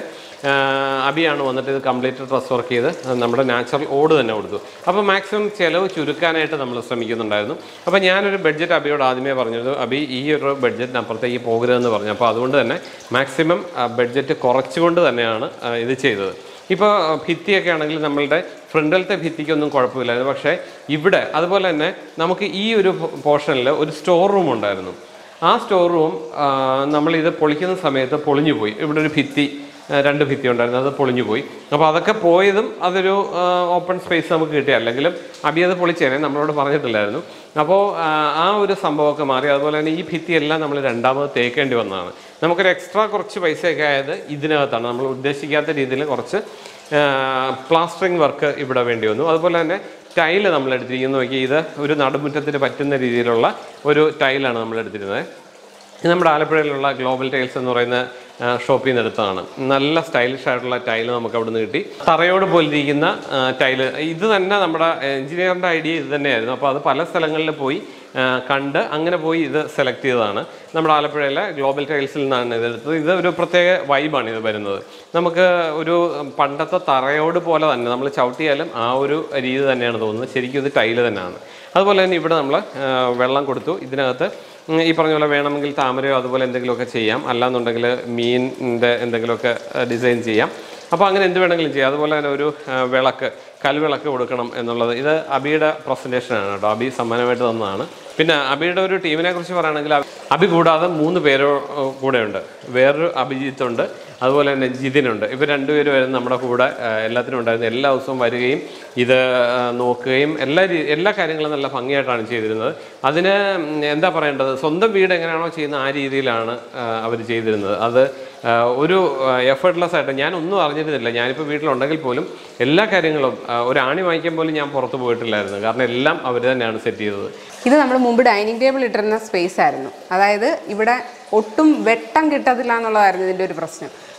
അബിയാണ് വന്നിട്ട് ഇത് കംപ്ലീറ്റ് ഡ്രസ് വർക്ക് ചെയ്ത് നമ്മുടെ നാച്ചുറൽ ഓട് തന്നെ കൊടുത്തു. അപ്പോൾ മാക്സിമം ചിലവ് ചുരുക്കാനായിട്ട് നമ്മൾ ശ്രമിക്കുന്നുണ്ടായിരുന്നു. അപ്പോൾ ഞാനൊരു ബഡ്ജറ്റ് അബിയോട് ആദ്യമേ പറഞ്ഞത്, അബി ഈ ഒരു ബഡ്ജറ്റിനപ്പുറത്തേക്ക് പോകരുതെന്ന് പറഞ്ഞു. അപ്പോൾ അതുകൊണ്ട് തന്നെ മാക്സിമം ബഡ്ജറ്റ് കുറച്ചുകൊണ്ട് തന്നെയാണ് ഇത് ചെയ്തത്. ഇപ്പോൾ ഭിത്തിയൊക്കെ ആണെങ്കിൽ നമ്മളുടെ ഫ്രണ്ടിലത്തെ ഭിത്തിക്കൊന്നും കുഴപ്പമില്ലായിരുന്നു. പക്ഷേ ഇവിടെ അതുപോലെ തന്നെ നമുക്ക് ഈ ഒരു പോർഷനിൽ ഒരു സ്റ്റോർ റൂം ഉണ്ടായിരുന്നു. ആ സ്റ്റോർ റൂം നമ്മളിത് പൊളിക്കുന്ന സമയത്ത് പൊളിഞ്ഞു പോയി. ഇവിടെ ഒരു ഭിത്തി, 2 ഭിത്തി ഉണ്ടായിരുന്നു, അത് പൊളിഞ്ഞു പോയി. അപ്പോൾ അതൊക്കെ പോയതും അതൊരു ഓപ്പൺ സ്പേസ് നമുക്ക് കിട്ടി. അല്ലെങ്കിലും അബി അത് പൊളിച്ചേനെ, നമ്മളോട് പറഞ്ഞിട്ടില്ലായിരുന്നു. അപ്പോൾ ആ ഒരു സംഭവമൊക്കെ മാറി. അതുപോലെ തന്നെ ഈ ഭിത്തിയെല്ലാം നമ്മൾ രണ്ടാമത് തേക്കേണ്ടി വന്നതാണ്. നമുക്കൊരു എക്സ്ട്രാ കുറച്ച് പൈസയൊക്കെ ആയത് ഇതിനകത്താണ്. നമ്മൾ ഉദ്ദേശിക്കാത്ത രീതിയിൽ കുറച്ച് പ്ലാസ്റ്ററിങ് വർക്ക് ഇവിടെ വേണ്ടി വന്നു. അതുപോലെ തന്നെ ടൈല് നമ്മൾ എടുത്തിരിക്കുന്നത് നോക്കി, ഇത് ഒരു നടുമുറ്റത്തിന് പറ്റുന്ന രീതിയിലുള്ള ഒരു ടൈലാണ് നമ്മൾ എടുത്തിരുന്നത്. ഇത് നമ്മുടെ ആലപ്പുഴയിലുള്ള ഗ്ലോബൽ ടൈൽസ് എന്ന് പറയുന്ന ഷോപ്പിൽ നിന്ന് എടുത്തതാണ്. നല്ല സ്റ്റൈലിഷ് ആയിട്ടുള്ള ടൈല് നമുക്ക് അവിടെ നിന്ന് കിട്ടി. തറയോട് പോലിരിക്കുന്ന ടൈല്, ഇത് തന്നെ നമ്മുടെ എഞ്ചിനീയറിൻ്റെ ഐഡിയ ഇത് തന്നെയായിരുന്നു. അപ്പോൾ അത് പല സ്ഥലങ്ങളിൽ പോയി കണ്ട് അങ്ങനെ പോയി ഇത് സെലക്ട് ചെയ്തതാണ്. നമ്മുടെ ആലപ്പുഴയിലെ ഗ്ലോബൽ ടൈൽസിൽ നിന്നാണ് ഇതെടുത്തത്. ഇത് ഒരു പ്രത്യേക വൈബാണ് ഇത് വരുന്നത്. നമുക്ക് ഒരു പണ്ടത്തെ തറയോട് പോലെ തന്നെ നമ്മൾ ചവിട്ടിയാലും ആ ഒരു രീതി തന്നെയാണ് തോന്നുന്നത്. ശരിക്കും ഇത് ടൈല് തന്നെയാണ്. അതുപോലെ തന്നെ ഇവിടെ നമ്മൾ വെള്ളം കൊടുത്തു. ഇതിനകത്ത് ഈ പറഞ്ഞ പോലെ വേണമെങ്കിൽ താമരയോ അതുപോലെ എന്തെങ്കിലുമൊക്കെ ചെയ്യാം, അല്ലാന്നുണ്ടെങ്കിൽ മീനിൻ്റെ എന്തെങ്കിലുമൊക്കെ ഡിസൈൻ ചെയ്യാം. അപ്പോൾ അങ്ങനെ എന്ത് വേണമെങ്കിലും ചെയ്യാം. അതുപോലെ തന്നെ ഒരു വിളക്ക്, കൽവിളക്ക് കൊടുക്കണം എന്നുള്ളത് ഇത് അബിയുടെ പ്രസൻറ്റേഷനാണ് കേട്ടോ. അബി സമ്മാനമായിട്ട് തന്നതാണ്. പിന്നെ അബിയുടെ ഒരു ടീമിനെ കുറിച്ച് പറയുകയാണെങ്കിൽ അബി കൂടാതെ 3 പേരോ കൂടെയുണ്ട്. വേറൊരു അഭിജിത്തുണ്ട്, അതുപോലെ തന്നെ ജിതിനുണ്ട്. ഇവർ 2 പേര് വരുന്ന നമ്മുടെ കൂടെ എല്ലാത്തിനും ഉണ്ടായിരുന്നു. എല്ലാ ദിവസവും വരികയും ഇത് നോക്കുകയും എല്ലാ കാര്യങ്ങളും നല്ല ഭംഗിയായിട്ടാണ് ചെയ്തിരുന്നത്. അതിന് എന്താ പറയേണ്ടത്, സ്വന്തം വീട് എങ്ങനെയാണോ ചെയ്യുന്നത് ആ രീതിയിലാണ് അവർ ചെയ്തിരുന്നത്. അത് ഒരു എഫേർട്ട്ലെസ് ആയിട്ട് ഞാനൊന്നും അറിഞ്ഞിരുന്നില്ല. ഞാനിപ്പോൾ വീട്ടിലുണ്ടെങ്കിൽ പോലും എല്ലാ കാര്യങ്ങളും ഒരു ആണി വാങ്ങിക്കാൻ പോലും ഞാൻ പുറത്ത് പോയിട്ടില്ലായിരുന്നു. കാരണം എല്ലാം അവർ തന്നെയാണ് സെറ്റ് ചെയ്തത്. ഇത് നമ്മൾ മുമ്പ് ഡൈനിങ് ടേബിൾ ഇട്ടിരുന്ന സ്പേസ് ആയിരുന്നു. അതായത് ഇവിടെ ഒട്ടും വെട്ടം കിട്ടത്തില്ല എന്നുള്ളതായിരുന്നു ഇതിൻ്റെ ഒരു പ്രശ്നം.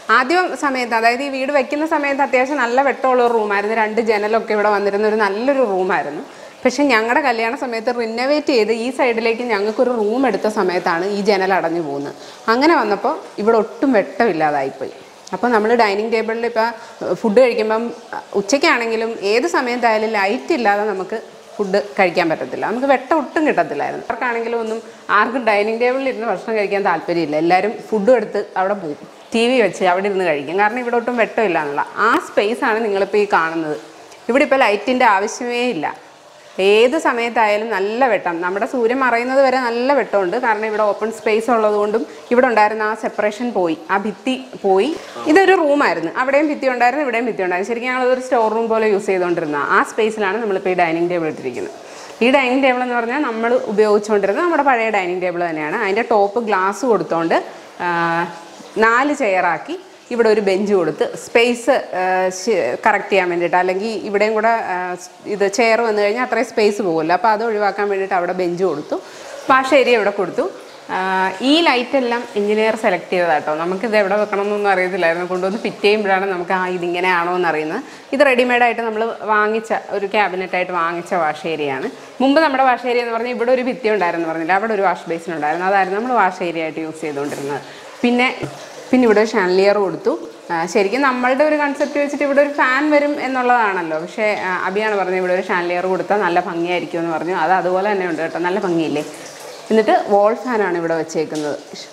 ആദ്യം സമയത്ത്, അതായത് ഈ വീട് വെക്കുന്ന സമയത്ത് അത്യാവശ്യം നല്ല വെട്ടമുള്ള ഒരു റൂമായിരുന്നു. 2 ജനലൊക്കെ ഇവിടെ വന്നിരുന്ന ഒരു നല്ലൊരു റൂമായിരുന്നു. പക്ഷേ ഞങ്ങളുടെ കല്യാണ സമയത്ത് റിനോവേറ്റ് ചെയ്ത് ഈ സൈഡിലേക്ക് ഞങ്ങൾക്കൊരു റൂം എടുത്ത സമയത്താണ് ഈ ജനൽ അടഞ്ഞു പോകുന്നത്. അങ്ങനെ വന്നപ്പോൾ ഇവിടെ ഒട്ടും വെട്ടമില്ലാതായിപ്പോയി. അപ്പോൾ നമ്മൾ ഡൈനിങ് ടേബിളിൽ ഇപ്പോൾ ഫുഡ് കഴിക്കുമ്പം ഉച്ചയ്ക്കാണെങ്കിലും ഏത് സമയത്തായാലും ലൈറ്റ് ഇല്ലാതെ നമുക്ക് ഫുഡ് കഴിക്കാൻ പറ്റത്തില്ല. നമുക്ക് വെട്ടം ഒട്ടും കിട്ടത്തില്ലായിരുന്നു. അവർക്കാണെങ്കിലും ഒന്നും ആർക്കും ഡൈനിങ് ടേബിളിൽ ഇരുന്ന് ഭക്ഷണം കഴിക്കാൻ താല്പര്യമില്ല. എല്ലാവരും ഫുഡും എടുത്ത് അവിടെ പോകും, TV വെച്ച് അവിടെ ഇരുന്ന് കഴിക്കും. കാരണം ഇവിടെ ഒട്ടും വെട്ടമില്ല എന്നുള്ള ആ സ്പേസാണ് നിങ്ങളിപ്പോൾ ഈ കാണുന്നത്. ഇവിടെ ഇപ്പോൾ ലൈറ്റിൻ്റെ ആവശ്യമേ ഇല്ല. ഏത് സമയത്തായാലും നല്ല വെട്ടം, നമ്മുടെ സൂര്യൻ മറയുന്നത് വരെ നല്ല വെട്ടമുണ്ട്. കാരണം ഇവിടെ ഓപ്പൺ സ്പേസ് ഉള്ളതുകൊണ്ടും ഇവിടെ ഉണ്ടായിരുന്ന ആ സെപ്പറേഷൻ പോയി, ആ ഭിത്തി പോയി. ഇതൊരു റൂമായിരുന്നു, അവിടെയും ഭിത്തി ഉണ്ടായിരുന്നു, ഇവിടെയും ഭിത്തി ഉണ്ടായിരുന്നു. ശരിക്കും ഞങ്ങളതൊരു സ്റ്റോർ റൂം പോലെ യൂസ് ചെയ്തുകൊണ്ടിരുന്ന ആ സ്പേസിലാണ് നമ്മളിപ്പോൾ ഈ ഡൈനിങ് ടേബിൾ ഇട്ടിരിക്കുന്നത്. ഈ ഡൈനിങ് ടേബിൾ എന്ന് പറഞ്ഞാൽ നമ്മൾ ഉപയോഗിച്ചുകൊണ്ടിരുന്നത് നമ്മുടെ പഴയ ഡൈനിങ് ടേബിൾ തന്നെയാണ്. അതിൻ്റെ ടോപ്പ് ഗ്ലാസ് കൊടുത്തുകൊണ്ട് 4 ചെയറാക്കി ഇവിടെ ഒരു ബെഞ്ച് കൊടുത്ത് സ്പേസ് കറക്റ്റ് ചെയ്യാൻ വേണ്ടിയിട്ട്, അല്ലെങ്കിൽ ഇവിടെയും കൂടെ ഇത് ചെയർ വന്നു കഴിഞ്ഞാൽ അത്രയും സ്പേസ് പോകുമല്ലോ. അപ്പോൾ അത് ഒഴിവാക്കാൻ വേണ്ടിയിട്ട് അവിടെ ബെഞ്ച് കൊടുത്തു, വാഷ് ഏരിയ ഇവിടെ കൊടുത്തു. ഈ ലൈറ്റെല്ലാം എഞ്ചിനീയർ സെലക്ട് ചെയ്തതാട്ടോ. നമുക്കിത് എവിടെ വെക്കണം എന്നൊന്നും അറിയത്തില്ലായിരുന്നു. കൊണ്ടുവന്ന് ഫിറ്റ് ചെയ്യുമ്പോഴാണ് നമുക്ക് ഇതിങ്ങനെയാണോ എന്നറിയുന്നത്. ഇത് റെഡിമെയ്ഡായിട്ട് നമ്മൾ വാങ്ങിച്ച ഒരു ക്യാബിനറ്റായിട്ട് വാങ്ങിച്ച വാഷ് ഏരിയയാണ്. മുമ്പ് നമ്മുടെ വാഷ് ഏരിയ എന്ന് പറഞ്ഞാൽ ഇവിടെ ഒരു ഭിത്തി ഉണ്ടായിരുന്നു പറഞ്ഞില്ല, അവിടെ ഒരു വാഷ് ബേസിൻ ഉണ്ടായിരുന്നു. അതായിരുന്നു നമ്മൾ വാഷ് ഏരിയ ആയിട്ട് യൂസ് ചെയ്തുകൊണ്ടിരുന്നത്. പിന്നെ ഇവിടെ ഒരു ഷാൻലിയർ കൊടുത്തു. ശരിക്കും നമ്മളുടെ ഒരു കൺസെപ്റ്റ് വെച്ചിട്ട് ഇവിടെ ഒരു ഫാൻ വരും എന്നുള്ളതാണല്ലോ. പക്ഷേ അബിയാണ് പറഞ്ഞത് ഇവിടെ ഒരു ഷാൻലിയർ കൊടുത്താൽ നല്ല ഭംഗിയായിരിക്കും എന്ന് പറഞ്ഞു. അത് അതുപോലെ തന്നെ ഉണ്ട് കേട്ടോ, നല്ല ഭംഗിയില്ലേ. എന്നിട്ട് വോൾ ഫാനാണ് ഇവിടെ വെച്ചേക്കുന്നത്.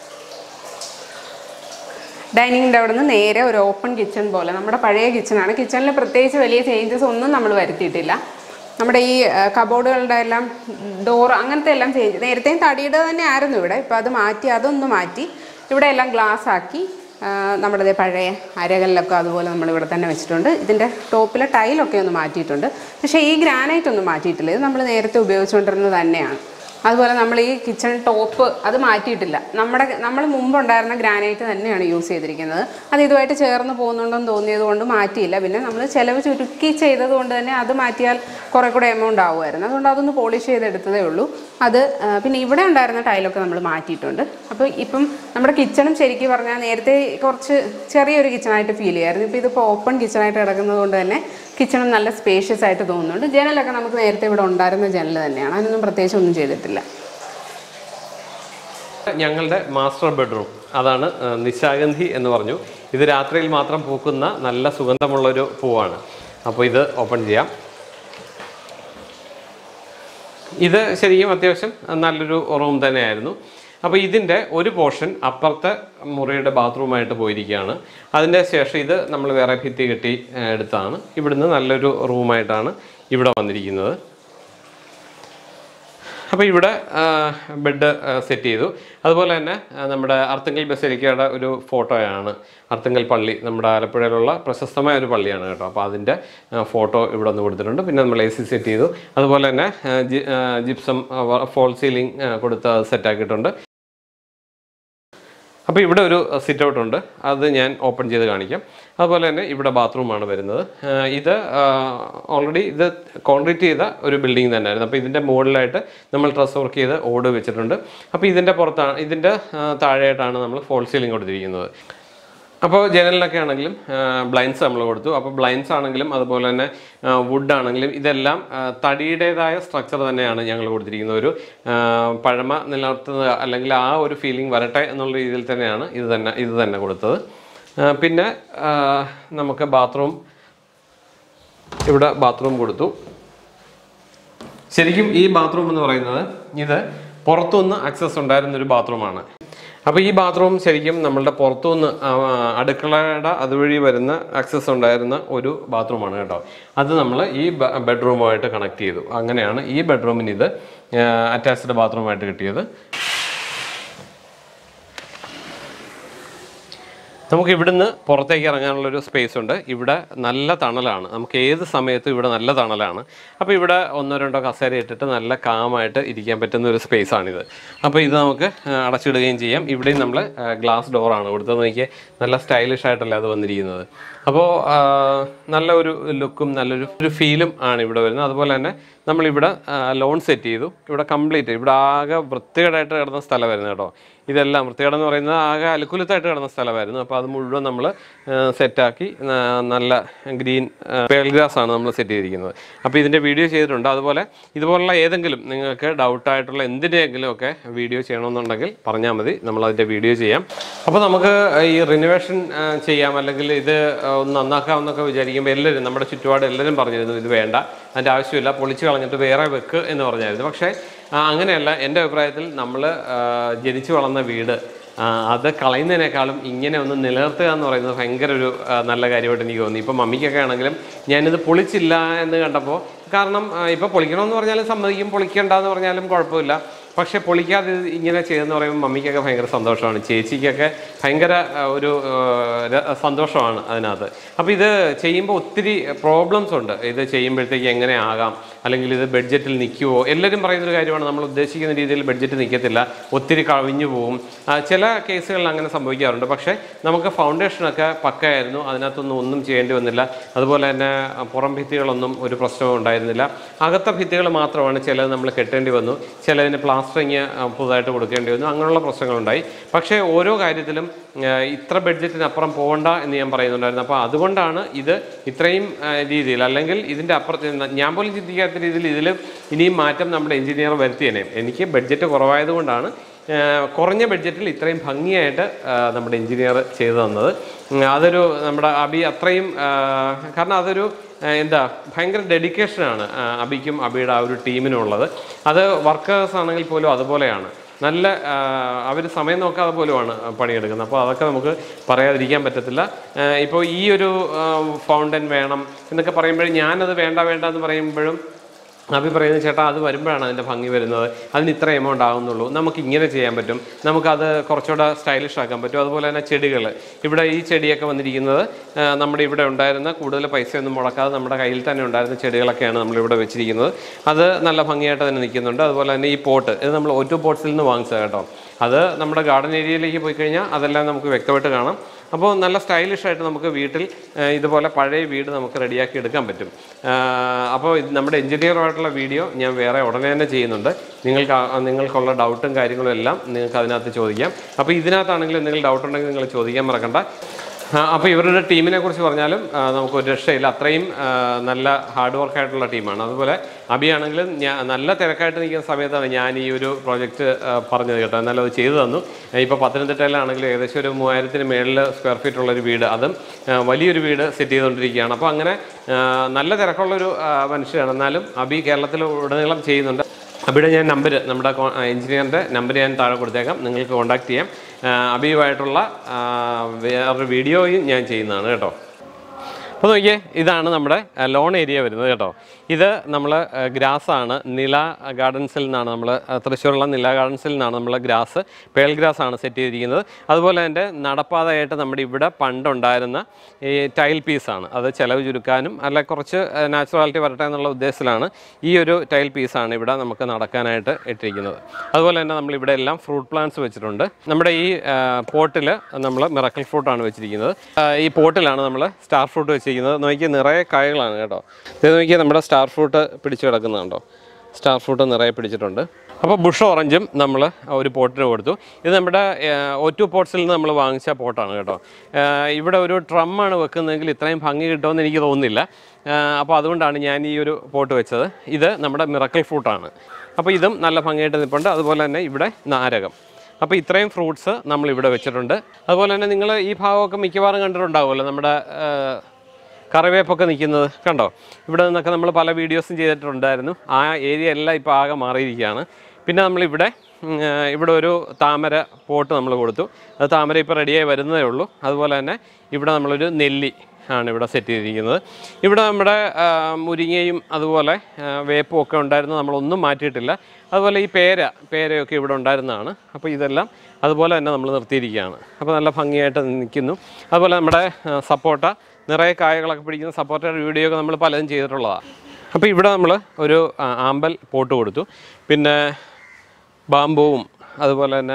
ഡൈനിങ്ങിൻ്റെ അവിടെ നിന്ന് നേരെ ഒരു ഓപ്പൺ കിച്ചൺ പോലെ, നമ്മുടെ പഴയ കിച്ചണാണ്. കിച്ചണിൽ പ്രത്യേകിച്ച് വലിയ ചേഞ്ചസ് ഒന്നും നമ്മൾ വരുത്തിയിട്ടില്ല. നമ്മുടെ ഈ കബോർഡുകളുടെ എല്ലാം ഡോർ അങ്ങനത്തെ എല്ലാം ചേഞ്ച്, നേരത്തെയും തടിയുടെ തന്നെ ആയിരുന്നു ഇവിടെ. ഇപ്പോൾ അത് മാറ്റി, അതൊന്ന് മാറ്റി ഇവിടെ എല്ലാം ഗ്ലാസ് ആക്കി. നമ്മുടെ പഴയ അരകളിലൊക്കെ അതുപോലെ നമ്മളിവിടെ തന്നെ വെച്ചിട്ടുണ്ട്. ഇതിൻ്റെ ടോപ്പിലെ ടൈലൊക്കെ ഒന്ന് മാറ്റിയിട്ടുണ്ട്. പക്ഷേ ഈ ഗ്രാനൈറ്റ് ഒന്നും മാറ്റിയിട്ടില്ല, ഇത് നമ്മൾ നേരത്തെ ഉപയോഗിച്ചുകൊണ്ടിരുന്നത് തന്നെയാണ്. അതുപോലെ നമ്മൾ ഈ കിച്ചൺ ടോപ്പ് അത് മാറ്റിയിട്ടില്ല, നമ്മൾ മുമ്പുണ്ടായിരുന്ന ഗ്രാനൈറ്റ് തന്നെയാണ് യൂസ് ചെയ്തിരിക്കുന്നത്. അത് ഇതുമായിട്ട് ചേർന്ന് പോകുന്നുണ്ടെന്ന് തോന്നിയത് കൊണ്ട് മാറ്റിയില്ല. പിന്നെ നമ്മൾ ചിലവ് ചുരുക്കി ചെയ്തത് കൊണ്ട് തന്നെ അത് മാറ്റിയാൽ കുറേ കൂടെ എമൗണ്ട് ആവുമായിരുന്നു. അതുകൊണ്ട് അതൊന്ന് പോളിഷ് ചെയ്തെടുത്തതേ ഉള്ളൂ. അത് പിന്നെ ഇവിടെ ഉണ്ടായിരുന്ന ടൈലൊക്കെ നമ്മൾ മാറ്റിയിട്ടുണ്ട്. അപ്പോൾ ഇപ്പം നമ്മുടെ കിച്ചണും ശരിക്കും പറഞ്ഞാൽ നേരത്തെ കുറച്ച് ചെറിയൊരു കിച്ചണായിട്ട് ഫീൽ ചെയ്യായിരുന്നു. ഇപ്പോൾ ഇതിപ്പോൾ ഓപ്പൺ കിച്ചണായിട്ട് കിടക്കുന്നത് കൊണ്ട് തന്നെ കിച്ചണും നല്ല സ്പേഷ്യസ് ആയിട്ട് തോന്നുന്നുണ്ട്. ജനലൊക്കെ നമുക്ക് നേരത്തെ ഇവിടെ ഉണ്ടായിരുന്ന ജനൽ തന്നെയാണ്, അതിനൊന്നും പ്രത്യേകിച്ച് ഒന്നും ചെയ്തിട്ടില്ല. ഞങ്ങളുടെ മാസ്റ്റർ ബെഡ്റൂം അതാണ് നിശാഗന്ധി എന്ന് പറഞ്ഞു. ഇത് രാത്രിയിൽ മാത്രം പൂക്കുന്ന നല്ല സുഗന്ധമുള്ളൊരു പൂവാണ്. അപ്പോൾ ഇത് ഓപ്പൺ ചെയ്യാം. ഇത് ശരിക്കും അത്യാവശ്യം നല്ലൊരു റൂം തന്നെയായിരുന്നു. അപ്പോൾ ഇതിൻ്റെ ഒരു പോർഷൻ അപ്പുറത്തെ മുറിയുടെ ബാത്റൂമായിട്ട് പോയിരിക്കുകയാണ്. അതിൻ്റെ ശേഷം ഇത് നമ്മൾ വേറെ ഭിത്തി കെട്ടി എടുത്താണ്. ഇവിടുന്ന് നല്ലൊരു റൂമായിട്ടാണ് ഇവിടെ വന്നിരിക്കുന്നത്. അപ്പോൾ ഇവിടെ ബെഡ് സെറ്റ് ചെയ്തു. അതുപോലെ തന്നെ നമ്മുടെ അർത്തുങ്കൽ ബസലിക്കയുടെ ഒരു ഫോട്ടോയാണ്. അർത്തുങ്കൽ പള്ളി നമ്മുടെ ആലപ്പുഴയിലുള്ള പ്രശസ്തമായ ഒരു പള്ളിയാണ് കേട്ടോ. അപ്പോൾ അതിൻ്റെ ഫോട്ടോ ഇവിടെ ഒന്ന് കൊടുത്തിട്ടുണ്ട്. പിന്നെ നമ്മൾ AC സെറ്റ് ചെയ്തു. അതുപോലെ തന്നെ ജിപ്സം ഫോൾ സീലിംഗ് കൊടുത്ത് സെറ്റാക്കിയിട്ടുണ്ട്. അപ്പോൾ ഇവിടെ ഒരു സിറ്റ് ഔട്ട് ഉണ്ട്, അത് ഞാൻ ഓപ്പൺ ചെയ്ത് കാണിക്കാം. അതുപോലെ തന്നെ ഇവിടെ ബാത്റൂമാണ് വരുന്നത്. ഇത് ഓൾറെഡി ഇത് കോൺക്രീറ്റ് ചെയ്ത ഒരു ബിൽഡിംഗ് തന്നെയായിരുന്നു. അപ്പോൾ ഇതിൻ്റെ മുകളിലായിട്ട് നമ്മൾ ട്രസ് വർക്ക് ചെയ്ത് ഓട് വെച്ചിട്ടുണ്ട്. അപ്പോൾ ഇതിൻ്റെ പുറത്താണ്, ഇതിൻ്റെ താഴെയായിട്ടാണ് നമ്മൾ ഫോൾ സീലിംഗ് കൊടുത്തിരിക്കുന്നത്. അപ്പോൾ ജനലിനൊക്കെ ആണെങ്കിലും ബ്ലൈൻഡ്സ് നമ്മൾ കൊടുത്തു. അപ്പോൾ ബ്ലൈൻഡ്സ് ആണെങ്കിലും അതുപോലെ തന്നെ വുഡ് ആണെങ്കിലും ഇതെല്ലാം തടിയുടേതായ സ്ട്രക്ചർ തന്നെയാണ് ഞങ്ങൾ കൊടുത്തിരിക്കുന്നത്. ഒരു പഴമ നിലനിർത്തുന്ന അല്ലെങ്കിൽ ആ ഒരു ഫീലിംഗ് വരട്ടെ എന്നുള്ള രീതിയിൽ തന്നെയാണ് ഇത് തന്നെ കൊടുത്തത്. പിന്നെ നമുക്ക് ഇവിടെ ബാത്റൂം കൊടുത്തു. ശരിക്കും ഈ ബാത്റൂം എന്ന് പറയുന്നത് ഇത് പുറത്തുനിന്ന് ആക്സസ് ഉണ്ടായിരുന്നൊരു ബാത്റൂമാണ്. അപ്പോൾ ഈ ബാത്റൂം ശരിക്കും നമ്മളുടെ പുറത്തുനിന്ന് അടുക്കളയുടെ അതുവഴി വരുന്ന ആക്സസ് ഉണ്ടായിരുന്ന ഒരു ബാത്റൂമാണ് കേട്ടോ. അത് നമ്മൾ ഈ ബെഡ്റൂമുമായിട്ട് കണക്ട് ചെയ്തു. അങ്ങനെയാണ് ഈ ബെഡ്റൂമിന് ഇത് അറ്റാച്ച്ഡ് ബാത്റൂമായിട്ട് കിട്ടിയത്. നമുക്ക് ഇവിടുന്ന് പുറത്തേക്ക് ഇറങ്ങാനുള്ളൊരു സ്പേസ് ഉണ്ട്. ഇവിടെ നല്ല തണലാണ്, നമുക്ക് ഏത് സമയത്തും ഇവിടെ നല്ല തണലാണ്. അപ്പോൾ ഇവിടെ 1-2 കസേര ഇട്ടിട്ട് നല്ല കാമായിട്ട് ഇരിക്കാൻ പറ്റുന്ന ഒരു സ്പേസാണിത്. അപ്പോൾ ഇത് നമുക്ക് അടച്ചിടുകയും ചെയ്യാം. ഇവിടെയും നമ്മൾ ഗ്ലാസ് ഡോറാണ് കൊടുത്തത്. നോക്കിയാൽ നല്ല സ്റ്റൈലിഷ് ആയിട്ടല്ലേ അത് വന്നിരിക്കുന്നത്. അപ്പോൾ നല്ല ഒരു ലുക്കും നല്ലൊരു ഫീലും ആണ് ഇവിടെ വരുന്നത്. അതുപോലെ തന്നെ നമ്മളിവിടെ ലോൺ സെറ്റ് ചെയ്തു. ഇവിടെ കംപ്ലീറ്റ് ഇവിടെ ആകെ വൃത്തികേടായിട്ട് കിടന്ന സ്ഥലമായിരുന്നു കേട്ടോ. ഇതെല്ലാം വൃത്തികേടെന്ന് പറയുന്നത് ആകെ അലുക്കുലത്തായിട്ട് കിടന്ന സ്ഥലമായിരുന്നു. അപ്പോൾ അത് മുഴുവൻ നമ്മൾ സെറ്റാക്കി നല്ല ഗ്രീൻ പേൾ ഗ്രാസ് ആണ് നമ്മൾ സെറ്റ് ചെയ്തിരിക്കുന്നത്. അപ്പോൾ ഇതിൻ്റെ വീഡിയോ ചെയ്തിട്ടുണ്ട്. അതുപോലെ ഇതുപോലുള്ള ഏതെങ്കിലും നിങ്ങൾക്ക് ഡൗട്ടായിട്ടുള്ള എന്തിനെങ്കിലും ഒക്കെ വീഡിയോ ചെയ്യണമെന്നുണ്ടെങ്കിൽ പറഞ്ഞാൽ മതി, നമ്മളതിൻ്റെ വീഡിയോ ചെയ്യാം. അപ്പോൾ നമുക്ക് ഈ റിനോവേഷൻ ചെയ്യാം, അല്ലെങ്കിൽ ഇത് ഒന്ന് നന്നാക്കാമെന്നൊക്കെ വിചാരിക്കുമ്പോൾ എല്ലാവരും നമ്മുടെ ചുറ്റുപാട് എല്ലാവരും പറഞ്ഞിരുന്നു ഇത് വേണ്ട, അതിൻ്റെ ആവശ്യമില്ല, പൊളിച്ച് കളഞ്ഞിട്ട് വേറെ വെക്ക് എന്ന് പറഞ്ഞായിരുന്നു. പക്ഷേ അങ്ങനെയല്ല. എൻ്റെ അഭിപ്രായത്തിൽ നമ്മൾ ജനിച്ചു വളർന്ന വീട് അത് കളയുന്നതിനേക്കാളും ഇങ്ങനെ ഒന്ന് നിലനിർത്തുക എന്ന് പറയുന്നത് ഭയങ്കര ഒരു നല്ല കാര്യമായിട്ട് എനിക്ക് തോന്നി. ഇപ്പം മമ്മിക്കൊക്കെ ആണെങ്കിലും ഞാനിത് പൊളിച്ചില്ല എന്ന് കണ്ടപ്പോൾ, കാരണം ഇപ്പോൾ പൊളിക്കണമെന്ന് പറഞ്ഞാലും സമ്മതിക്കും, പൊളിക്കണ്ടെന്ന് പറഞ്ഞാലും കുഴപ്പമില്ല. പക്ഷേ പൊളിക്കാതെ ഇങ്ങനെ ചെയ്തെന്ന് പറയുമ്പോൾ മമ്മിക്കൊക്കെ ഭയങ്കര സന്തോഷമാണ്, ചേച്ചിക്കൊക്കെ ഭയങ്കര ഒരു സന്തോഷമാണ് അതിനകത്ത്. അപ്പോൾ ഇത് ചെയ്യുമ്പോൾ ഒത്തിരി പ്രോബ്ലംസ് ഉണ്ട്. ഇത് ചെയ്യുമ്പോഴത്തേക്ക് എങ്ങനെ ആകാം, അല്ലെങ്കിൽ ഇത് ബഡ്ജറ്റിൽ നിൽക്കുമോ, എല്ലാവരും പറയുന്നൊരു കാര്യമാണ്. നമ്മൾ ഉദ്ദേശിക്കുന്ന രീതിയിൽ ബഡ്ജറ്റ് നിൽക്കത്തില്ല, ഒത്തിരി കവിഞ്ഞു പോവും. ചില കേസുകളിൽ അങ്ങനെ സംഭവിക്കാറുണ്ട്. പക്ഷേ നമുക്ക് ഫൗണ്ടേഷനൊക്കെ പക്കയായിരുന്നു, അതിനകത്തൊന്നും ഒന്നും ചെയ്യേണ്ടി വന്നില്ല. അതുപോലെ തന്നെ പുറം ഭിത്തികളൊന്നും ഒരു പ്രശ്നവും ഉണ്ടായിരുന്നില്ല. അകത്തെ ഭിത്തികൾ മാത്രമാണ് ചിലത് നമ്മൾ കെട്ടേണ്ടി വന്നു, ചിലതിന് പ്ലാസ്റ്റിക് പുതുതായിട്ട് കൊടുക്കേണ്ടി വന്നു, അങ്ങനെയുള്ള പ്രശ്നങ്ങളുണ്ടായി. പക്ഷേ ഓരോ കാര്യത്തിലും ഇത്ര ബഡ്ജറ്റിനപ്പുറം പോകണ്ട എന്ന് ഞാൻ പറയുന്നുണ്ടായിരുന്നു. അപ്പോൾ അതുകൊണ്ടാണ് ഇത് ഇത്രയും രീതിയിൽ, അല്ലെങ്കിൽ ഇതിൻ്റെ അപ്പുറത്ത് ഞാൻ പോലും ചിന്തിക്കാത്ത രീതിയിൽ ഇതിൽ ഇനിയും മാറ്റം നമ്മുടെ എഞ്ചിനീയർ വരുത്തിയേനെ. എനിക്ക് ബഡ്ജറ്റ് കുറവായതുകൊണ്ടാണ് കുറഞ്ഞ ബഡ്ജറ്റിൽ ഇത്രയും ഭംഗിയായിട്ട് നമ്മുടെ എഞ്ചിനീയർ ചെയ്തു തന്നത്. അതൊരു നമ്മുടെ അബി അത്രയും, കാരണം അതൊരു ഭയങ്കര ഡെഡിക്കേഷനാണ് അബിക്കും അബിയുടെ ആ ഒരു ടീമിനുള്ളത്. അത് വർക്കേഴ്സ് ആണെങ്കിൽ പോലും അതുപോലെയാണ്, നല്ല അവർ സമയം നോക്കാതെ പോലുമാണ് പണിയെടുക്കുന്നത്. അപ്പോൾ അതൊക്കെ നമുക്ക് പറയാതിരിക്കാൻ പറ്റത്തില്ല. ഇപ്പോൾ ഈ ഒരു ഫൗണ്ടൻ വേണം എന്നൊക്കെ പറയുമ്പോഴും ഞാനത് വേണ്ട എന്ന് പറയുമ്പോഴും അബി പറയുന്നത് ചേട്ടാ അത് വരുമ്പോഴാണ് അതിൻ്റെ ഭംഗി വരുന്നത്, അതിന് ഇത്ര എമൗണ്ട് ആകുന്നുള്ളൂ, നമുക്ക് ഇങ്ങനെ ചെയ്യാൻ പറ്റും, നമുക്കത് കുറച്ചുകൂടെ സ്റ്റൈലിഷ് ആക്കാൻ പറ്റും. അതുപോലെ തന്നെ ചെടികൾ, ഇവിടെ ഈ ചെടിയൊക്കെ വന്നിരിക്കുന്നത് നമ്മുടെ ഇവിടെ ഉണ്ടായിരുന്ന കൂടുതൽ പൈസയൊന്നും മുടക്കാതെ നമ്മുടെ കയ്യിൽ തന്നെ ഉണ്ടായിരുന്ന ചെടികളൊക്കെയാണ് നമ്മളിവിടെ വെച്ചിരിക്കുന്നത്. അത് നല്ല ഭംഗിയായിട്ട് തന്നെ നിൽക്കുന്നുണ്ട്. അതുപോലെ തന്നെ ഈ പോട്ട്, ഇത് നമ്മൾ O2 പോട്ട്സിൽ നിന്ന് വാങ്ങിച്ചത് കേട്ടോ. അത് നമ്മുടെ ഗാർഡൻ ഏരിയയിലേക്ക് പോയി കഴിഞ്ഞാൽ അതെല്ലാം നമുക്ക് വ്യക്തമായിട്ട് കാണാം. അപ്പോൾ നല്ല സ്റ്റൈലിഷായിട്ട് നമുക്ക് വീട്ടിൽ ഇതുപോലെ പഴയ വീട് നമുക്ക് റെഡിയാക്കി എടുക്കാൻ പറ്റും. അപ്പോൾ നമ്മുടെ എഞ്ചിനീയറുമായിട്ടുള്ള വീഡിയോ ഞാൻ വേറെ ഉടനെ തന്നെ ചെയ്യുന്നുണ്ട്. നിങ്ങൾക്കുള്ള ഡൗട്ടും കാര്യങ്ങളും എല്ലാം നിങ്ങൾക്ക് അതിനകത്ത് ചോദിക്കാം. അപ്പോൾ ഇതിനകത്താണെങ്കിലും എന്തെങ്കിലും ഡൗട്ട് ഉണ്ടെങ്കിൽ നിങ്ങൾ ചോദിക്കാൻ മറക്കണ്ട. അപ്പോൾ ഇവരുടെ ടീമിനെ കുറിച്ച് പറഞ്ഞാലും നമുക്കൊരു രക്ഷയില്ല, അത്രയും നല്ല ഹാർഡ് വർക്കായിട്ടുള്ള ടീമാണ്. അതുപോലെ അബിയാണെങ്കിലും നല്ല തിരക്കായിട്ട് നിൽക്കുന്ന സമയത്താണ് ഞാൻ ഈ ഒരു പ്രോജക്റ്റ് പറഞ്ഞത് കേട്ടോ. എന്നാലും അത് ചെയ്തു തന്നു. ഇപ്പോൾ പത്തനംതിട്ടയിലാണെങ്കിലും ഏകദേശം ഒരു 3000 മേളിൽ സ്ക്വയർ ഫീറ്റ് ഉള്ളൊരു വീട്, അതും വലിയൊരു വീട് സെറ്റ് ചെയ്തുകൊണ്ടിരിക്കുകയാണ്. അപ്പോൾ അങ്ങനെ നല്ല തിരക്കുള്ളൊരു മനുഷ്യരാണ്. എന്നാലും അബി കേരളത്തിൽ ഉടനീളം ചെയ്യുന്നുണ്ട്. അബിയുടെ ഞാൻ നമ്പർ, നമ്മുടെ എഞ്ചിനീയറിൻ്റെ നമ്പർ ഞാൻ താഴെ കൊടുത്തേക്കാം, നിങ്ങൾക്ക് കോൺടാക്ട് ചെയ്യാം. അബിയുമായിട്ടുള്ള വേറൊരു വീഡിയോയും ഞാൻ ചെയ്യുന്നതാണ് കേട്ടോ. അപ്പോൾ നോക്കിയേ, ഇതാണ് നമ്മുടെ ലോൺ ഏരിയ വരുന്നത് കേട്ടോ. ഇത് നമ്മൾ ഗ്രാസാണ്, നില ഗാർഡൻസിൽ നിന്നാണ് നമ്മൾ തൃശ്ശൂരുള്ള നില ഗാർഡൻസിൽ നിന്നാണ് നമ്മൾ ഗ്രാസ്, പേൾ ഗ്രാസ് ആണ് സെറ്റ് ചെയ്തിരിക്കുന്നത്. അതുപോലെ തന്നെ നടപ്പാതയായിട്ട് നമ്മുടെ ഇവിടെ പണ്ടുണ്ടായിരുന്ന ഈ ടൈൽ പീസാണ്, അത് ചിലവ് ചുരുക്കാനും അല്ല കുറച്ച് നാച്ചുറാലിറ്റി വരട്ടെ എന്നുള്ള ഉദ്ദേശത്തിലാണ് ഈ ഒരു ടൈൽ പീസാണ് ഇവിടെ നമുക്ക് നടക്കാനായിട്ട് ഇട്ടിരിക്കുന്നത്. അതുപോലെ തന്നെ നമ്മളിവിടെ എല്ലാം ഫ്രൂട്ട് പ്ലാന്റ്സ് വെച്ചിട്ടുണ്ട്. നമ്മുടെ ഈ പോട്ടിൽ നമ്മൾ മിറക്കിൾ ഫ്രൂട്ടാണ് വെച്ചിരിക്കുന്നത്. ഈ പോട്ടിലാണ് നമ്മൾ സ്റ്റാർ ഫ്രൂട്ട് വെച്ചിരിക്കുന്നത്. നോക്കിയാൽ നിറയെ കായകളാണ് കേട്ടോ. ഇത് നോക്കിയാൽ നമ്മുടെ സ്റ്റാർ ഫ്രൂട്ട് പിടിച്ചു കിടക്കുന്നുണ്ടോ, സ്റ്റാർ ഫ്രൂട്ട് നിറയെ പിടിച്ചിട്ടുണ്ട്. അപ്പോൾ ബുഷ് ഓറഞ്ചും നമ്മൾ ഒരു പോട്ടിന് കൊടുത്തു. ഇത് നമ്മുടെ O2 പോട്ട്സിൽ നിന്ന് നമ്മൾ വാങ്ങിച്ച പോട്ടാണ് കേട്ടോ. ഇവിടെ ഒരു ഡ്രമ്മാണ് വെക്കുന്നതെങ്കിൽ ഇത്രയും ഭംഗി കിട്ടുമെന്ന് എനിക്ക് തോന്നുന്നില്ല. അപ്പോൾ അതുകൊണ്ടാണ് ഞാൻ ഈ ഒരു പോട്ട് വെച്ചത്. ഇത് നമ്മുടെ മിറക്കിൾ ഫ്രൂട്ടാണ്. അപ്പോൾ ഇതും നല്ല ഭംഗിയായിട്ട് നിൽപ്പുണ്ട്. അതുപോലെ തന്നെ ഇവിടെ നാരകം. അപ്പോൾ ഇത്രയും ഫ്രൂട്ട്സ് നമ്മളിവിടെ വെച്ചിട്ടുണ്ട്. അതുപോലെ തന്നെ നിങ്ങൾ ഈ ഭാഗമൊക്കെ മിക്കവാറും കണ്ടിട്ടുണ്ടാവുമല്ലോ, നമ്മുടെ കറിവേപ്പൊക്കെ നിൽക്കുന്നത് കണ്ടോ. ഇവിടെ നിന്നൊക്കെ നമ്മൾ പല വീഡിയോസും ചെയ്തിട്ടുണ്ടായിരുന്നു. ആ ഏരിയ എല്ലാം ഇപ്പോൾ ആകെ മാറിയിരിക്കുകയാണ്. പിന്നെ നമ്മളിവിടെ ഒരു താമര പോട്ട് നമ്മൾ കൊടുത്തു. അത് താമര ഇപ്പോൾ റെഡിയായി വരുന്നതേ ഉള്ളൂ. അതുപോലെ തന്നെ ഇവിടെ നമ്മളൊരു നെല്ലി ആണ് ഇവിടെ സെറ്റ് ചെയ്തിരിക്കുന്നത്. ഇവിടെ നമ്മുടെ മുരിങ്ങയും അതുപോലെ വേപ്പും ഒക്കെ ഉണ്ടായിരുന്നു, നമ്മളൊന്നും മാറ്റിയിട്ടില്ല. അതുപോലെ ഈ പേരയൊക്കെ ഇവിടെ ഉണ്ടായിരുന്നതാണ്. അപ്പോൾ ഇതെല്ലാം അതുപോലെ തന്നെ നമ്മൾ നിർത്തിയിരിക്കുകയാണ്. അപ്പോൾ നല്ല ഭംഗിയായിട്ട് നിൽക്കുന്നു. അതുപോലെ നമ്മുടെ സപ്പോട്ട, നിറയെ കായകളൊക്കെ പിടിക്കുന്ന സപ്പോർട്ടയുടെ വീഡിയോ ഒക്കെ നമ്മൾ പലതും ചെയ്തിട്ടുള്ളതാണ്. അപ്പോൾ ഇവിടെ നമ്മൾ ഒരു ആമ്പൽ പോട്ട് കൊടുത്തു. പിന്നെ ബാമ്പുവും അതുപോലെ തന്നെ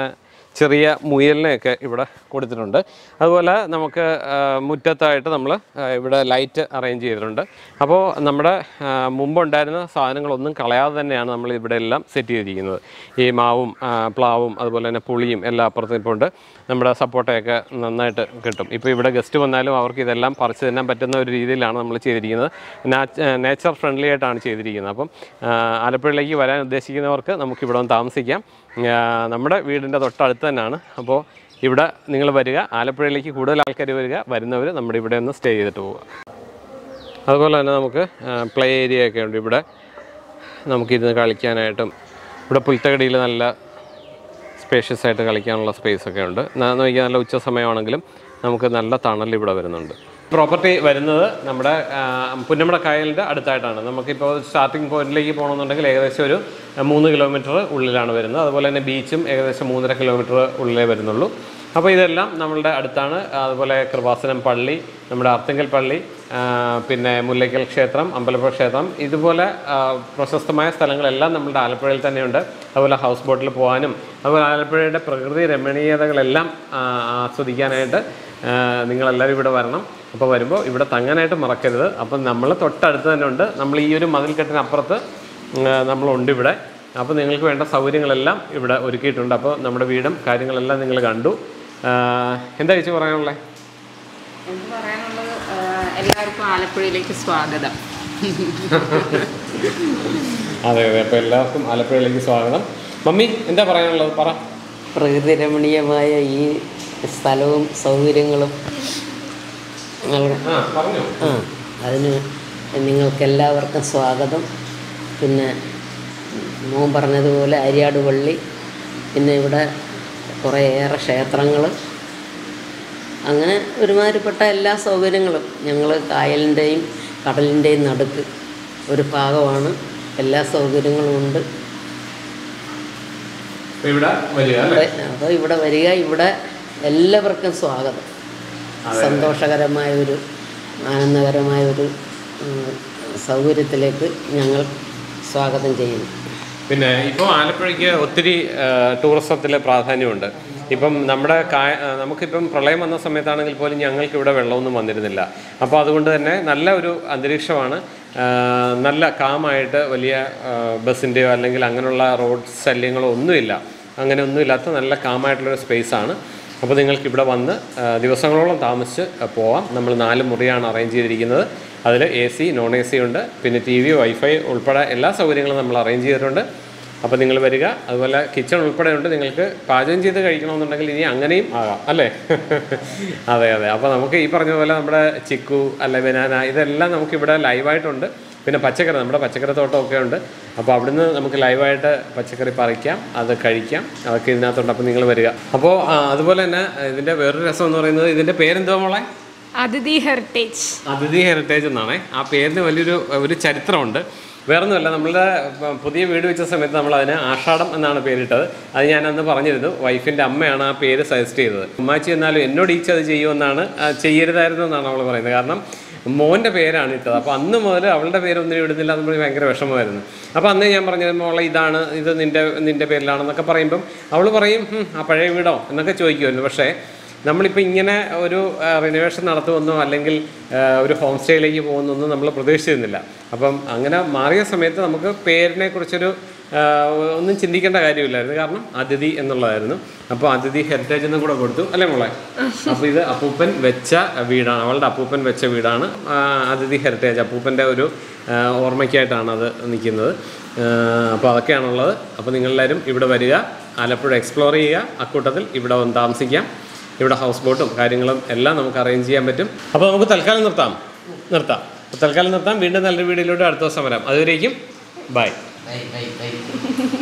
ചെറിയ മുയലിനെയൊക്കെ ഇവിടെ കൊടുത്തിട്ടുണ്ട്. അതുപോലെ നമുക്ക് മുറ്റത്തായിട്ട് നമ്മൾ ഇവിടെ ലൈറ്റ് അറേഞ്ച് ചെയ്തിട്ടുണ്ട്. അപ്പോൾ നമ്മുടെ മുമ്പുണ്ടായിരുന്ന സാധനങ്ങളൊന്നും കളയാതെ തന്നെയാണ് നമ്മൾ ഇവിടെ എല്ലാം സെറ്റ് ചെയ്തിരിക്കുന്നത്. ഈ മാവും പ്ലാവും അതുപോലെ തന്നെ പുളിയും എല്ലാം അപ്പുറത്ത് ഇപ്പോൾ ഉണ്ട്. നമ്മുടെ സപ്പോർട്ടയൊക്കെ നന്നായിട്ട് കിട്ടും. ഇപ്പോൾ ഇവിടെ ഗസ്റ്റ് വന്നാലും അവർക്ക് ഇതെല്ലാം പറിച്ച് തിന്നാൻ പറ്റുന്ന ഒരു രീതിയിലാണ് നമ്മൾ ചെയ്തിരിക്കുന്നത്. നേച്ചർ ഫ്രണ്ട്ലി ആയിട്ടാണ് ചെയ്തിരിക്കുന്നത്. അപ്പം ആലപ്പുഴയിലേക്ക് വരാൻ ഉദ്ദേശിക്കുന്നവർക്ക് നമുക്കിവിടെ വന്ന് താമസിക്കാം. നമ്മുടെ വീടിൻ്റെ തൊട്ടടുത്ത് തന്നെയാണ്. അപ്പോൾ ഇവിടെ നിങ്ങൾ വരിക, ആലപ്പുഴയിലേക്ക് കൂടുതൽ ആൾക്കാർ വരിക, വരുന്നവർ നമ്മുടെ ഇവിടെ ഒന്ന് സ്റ്റേ ചെയ്തിട്ട് പോവുക. അതുപോലെ തന്നെ നമുക്ക് പ്ലേ ഏരിയ ഒക്കെ ഉണ്ട്. ഇവിടെ നമുക്കിരുന്ന് കളിക്കാനായിട്ടും ഇവിടെ പുൽത്തകടിയിൽ നല്ല സ്പേഷ്യസ് ആയിട്ട് കളിക്കാനുള്ള സ്പേസൊക്കെ ഉണ്ട്. നോക്കിയാൽ നല്ല ഉച്ച സമയമാണെങ്കിലും നമുക്ക് നല്ല തണൽ ഇവിടെ വരുന്നുണ്ട്. പ്രോപ്പർട്ടി വരുന്നത് നമ്മുടെ പുന്നമട കായലിൻ്റെ അടുത്തായിട്ടാണ്. നമുക്കിപ്പോൾ സ്റ്റാർട്ടിംഗ് പോയിന്റിലേക്ക് പോകണമെന്നുണ്ടെങ്കിൽ ഏകദേശം ഒരു 3 കിലോമീറ്റർ ഉള്ളിലാണ് വരുന്നത്. അതുപോലെ തന്നെ ബീച്ചും ഏകദേശം 3.5 കിലോമീറ്റർ ഉള്ളിലേ വരുന്നുള്ളൂ. അപ്പോൾ ഇതെല്ലാം നമ്മളുടെ അടുത്താണ്. അതുപോലെ കൃപാസനം പള്ളി, നമ്മുടെ അർത്തിങ്കൽ പള്ളി, പിന്നെ മുല്ലയ്ക്കൽ ക്ഷേത്രം, അമ്പലപ്പുഴ ക്ഷേത്രം, ഇതുപോലെ പ്രശസ്തമായ സ്ഥലങ്ങളെല്ലാം നമ്മളുടെ ആലപ്പുഴയിൽ തന്നെയുണ്ട്. അതുപോലെ ഹൗസ് ബോട്ടിൽ പോകാനും അതുപോലെ ആലപ്പുഴയുടെ പ്രകൃതി രമണീയതകളെല്ലാം ആസ്വദിക്കാനായിട്ട് നിങ്ങളെല്ലാവരും ഇവിടെ വരണം. അപ്പോൾ വരുമ്പോൾ ഇവിടെ തങ്ങാനായിട്ട് മറക്കരുത്. അപ്പം നമ്മൾ തൊട്ടടുത്ത് തന്നെ ഉണ്ട്. നമ്മൾ ഈ ഒരു മതിൽക്കെട്ടിനപ്പുറത്ത് നമ്മളുണ്ട് ഇവിടെ. അപ്പോൾ നിങ്ങൾക്ക് വേണ്ട സൗകര്യങ്ങളെല്ലാം ഇവിടെ ഒരുക്കിയിട്ടുണ്ട്. അപ്പോൾ നമ്മുടെ വീടും കാര്യങ്ങളെല്ലാം നിങ്ങൾ കണ്ടു. എന്താ ചേച്ചി പറയാനുള്ളത്? എനിക്ക് പറയാനുള്ളത് എല്ലാവർക്കും ആലപ്പുഴയിലേക്ക് സ്വാഗതം. അതെ അതെ, അപ്പോൾ എല്ലാവർക്കും ആലപ്പുഴയിലേക്ക് സ്വാഗതം. മമ്മി എന്താ പറയാനുള്ളത്? പറ. പ്രകൃതി രമണീയമായ ഈ സ്ഥലവും സൗകര്യങ്ങളും അതിന് നിങ്ങൾക്കെല്ലാവർക്കും സ്വാഗതം. പിന്നെ മോൻ പറഞ്ഞതുപോലെ അരിയാട് പള്ളി, പിന്നെ ഇവിടെ കുറേയേറെ ക്ഷേത്രങ്ങൾ, അങ്ങനെ ഒരുമാതിരിപ്പെട്ട എല്ലാ സൗകര്യങ്ങളും. ഞങ്ങൾ കായലിൻ്റെയും കടലിൻ്റെയും നടുക്ക് ഒരു ഭാഗമാണ്. എല്ലാ സൗകര്യങ്ങളും ഉണ്ട്. അപ്പോൾ ഇവിടെ വരിക. ഇവിടെ എല്ലാവർക്കും സ്വാഗതം. സന്തോഷകരമായൊരു ആനന്ദകരമായൊരു സൗകര്യത്തിലേക്ക് ഞങ്ങൾ സ്വാഗതം ചെയ്യുന്നു. പിന്നെ ഇപ്പോൾ ആലപ്പുഴയ്ക്ക് ഒത്തിരി ടൂറിസത്തിൽ പ്രാധാന്യമുണ്ട്. ഇപ്പം നമ്മുടെ നമുക്കിപ്പം പ്രളയം വന്ന സമയത്താണെങ്കിൽ പോലും ഞങ്ങൾക്ക് ഇവിടെ വെള്ളമൊന്നും വന്നിരുന്നില്ല. അപ്പോൾ അതുകൊണ്ട് തന്നെ നല്ല ഒരു അന്തരീക്ഷമാണ്. നല്ല കാമായിട്ട് വലിയ ബസ്സിൻ്റെയോ അല്ലെങ്കിൽ അങ്ങനെയുള്ള റോഡ് ശല്യങ്ങളോ ഒന്നുമില്ല. അങ്ങനെ ഒന്നുമില്ലാത്ത നല്ല കാമായിട്ടുള്ളൊരു സ്പേസാണ്. അപ്പോൾ നിങ്ങൾക്ക് ഇവിടെ വന്ന് ദിവസങ്ങളോളം താമസിച്ച് പോവാം. നമ്മൾ 4 മുറിയാണ് അറേഞ്ച് ചെയ്തിരിക്കുന്നത്. അതിൽ AC, നോൺ AC ഉണ്ട്. പിന്നെ TV, വൈഫൈ ഉൾപ്പെടെ എല്ലാ സൗകര്യങ്ങളും നമ്മൾ അറേഞ്ച് ചെയ്തിട്ടുണ്ട്. അപ്പോൾ നിങ്ങൾ വരിക. അതുപോലെ കിച്ചൺ ഉൾപ്പെടെ ഉണ്ട്. നിങ്ങൾക്ക് പാചകം ചെയ്ത് കഴിക്കണമെന്നുണ്ടെങ്കിൽ ഇനി അങ്ങനെയും ആകാം, അല്ലേ? അതെ അതെ. അപ്പോൾ നമുക്ക് ഈ പറഞ്ഞ പോലെ നമ്മുടെ ചിക്കു അല്ല ബനാന ഇതെല്ലാം നമുക്കിവിടെ ലൈവായിട്ടുണ്ട്. പിന്നെ പച്ചക്കറി, നമ്മുടെ പച്ചക്കറി തോട്ടമൊക്കെ ഉണ്ട്. അപ്പോൾ അവിടുന്ന് നമുക്ക് ലൈവായിട്ട് പച്ചക്കറി പറിക്കാം, അത് കഴിക്കാം. അതൊക്കെ ഇതിനകത്തുണ്ട്. അപ്പോൾ നിങ്ങൾ വരിക. അപ്പോൾ അതുപോലെ തന്നെ ഇതിൻ്റെ വേറൊരു രസം എന്ന് പറയുന്നത്, ഇതിൻ്റെ പേരെന്തുവാ മോളെ? അതിഥി ഹെറിറ്റേജ്. അതിഥി ഹെറിറ്റേജ് എന്നാണ്. ആ പേരിന് വലിയൊരു ചരിത്രമുണ്ട്. വേറൊന്നുമല്ല, നമ്മളുടെ പുതിയ വീട് വെച്ച സമയത്ത് നമ്മൾ അതിന് ആഷാഢം എന്നാണ് പേരിട്ടത്. അത് ഞാനന്ന് പറഞ്ഞിരുന്നു. വൈഫിൻ്റെ അമ്മയാണ് ആ പേര് സജസ്റ്റ് ചെയ്തത്. ഉമ്മാച്ചി എന്നാലും എന്നോട് അത് ചെയ്യുമെന്നാണ്, ചെയ്യരുതായിരുന്നു എന്നാണ് അവൾ പറയുന്നത്. കാരണം മോൻ്റെ പേരാണ് ഇട്ടത്. അപ്പോൾ അന്ന് മുതൽ അവളുടെ പേരൊന്നും ഇടുന്നില്ല എന്ന് പറഞ്ഞ് ഭയങ്കര വിഷമമായിരുന്നു. അപ്പോൾ അന്ന് ഞാൻ പറഞ്ഞത് മോളെ ഇത് നിൻ്റെ പേരിലാണെന്നൊക്കെ പറയുമ്പം അവൾ പറയും ആ പഴയ വീടോ എന്നൊക്കെ ചോദിക്കുമായിരുന്നു. പക്ഷേ നമ്മളിപ്പോൾ ഇങ്ങനെ ഒരു റിനോവേഷൻ നടത്തുമെന്നോ അല്ലെങ്കിൽ ഒരു ഹോം സ്റ്റേയിലേക്ക് പോകുന്നൊന്നും നമ്മൾ പ്രതീക്ഷിച്ചിരുന്നില്ല. അപ്പം അങ്ങനെ മാറിയ സമയത്ത് നമുക്ക് പേരിനെ കുറിച്ചൊരു ഒന്നും ചിന്തിക്കേണ്ട കാര്യമില്ലായിരുന്നു. കാരണം അതിഥി എന്നുള്ളതായിരുന്നു. അപ്പോൾ അതിഥി ഹെറിറ്റേജ് എന്നും കൂടെ കൊടുത്തു, അല്ലേ മോളെ? അപ്പോൾ ഇത് അപ്പൂപ്പൻ വെച്ച വീടാണ്, അവളുടെ അപ്പൂപ്പൻ വെച്ച വീടാണ് അതിഥി ഹെറിറ്റേജ്. അപ്പൂപ്പൻ്റെ ഒരു ഓർമ്മയ്ക്കായിട്ടാണ് അത് നിൽക്കുന്നത്. അപ്പോൾ അതൊക്കെയാണുള്ളത്. അപ്പോൾ നിങ്ങളെല്ലാവരും ഇവിടെ വരിക, ആലപ്പുഴ എക്സ്പ്ലോർ ചെയ്യുക. അക്കൂട്ടത്തിൽ ഇവിടെ വന്ന് താമസിക്കാം. ഇവിടെ ഹൗസ് ബോട്ടും കാര്യങ്ങളും എല്ലാം നമുക്ക് അറേഞ്ച് ചെയ്യാൻ പറ്റും. അപ്പോൾ നമുക്ക് തൽക്കാലം നിർത്താം. വീണ്ടും നല്ലൊരു വീഡിയോയിലൂടെ അടുത്ത ദിവസം വരാം. അതുവരേക്കും ബൈ.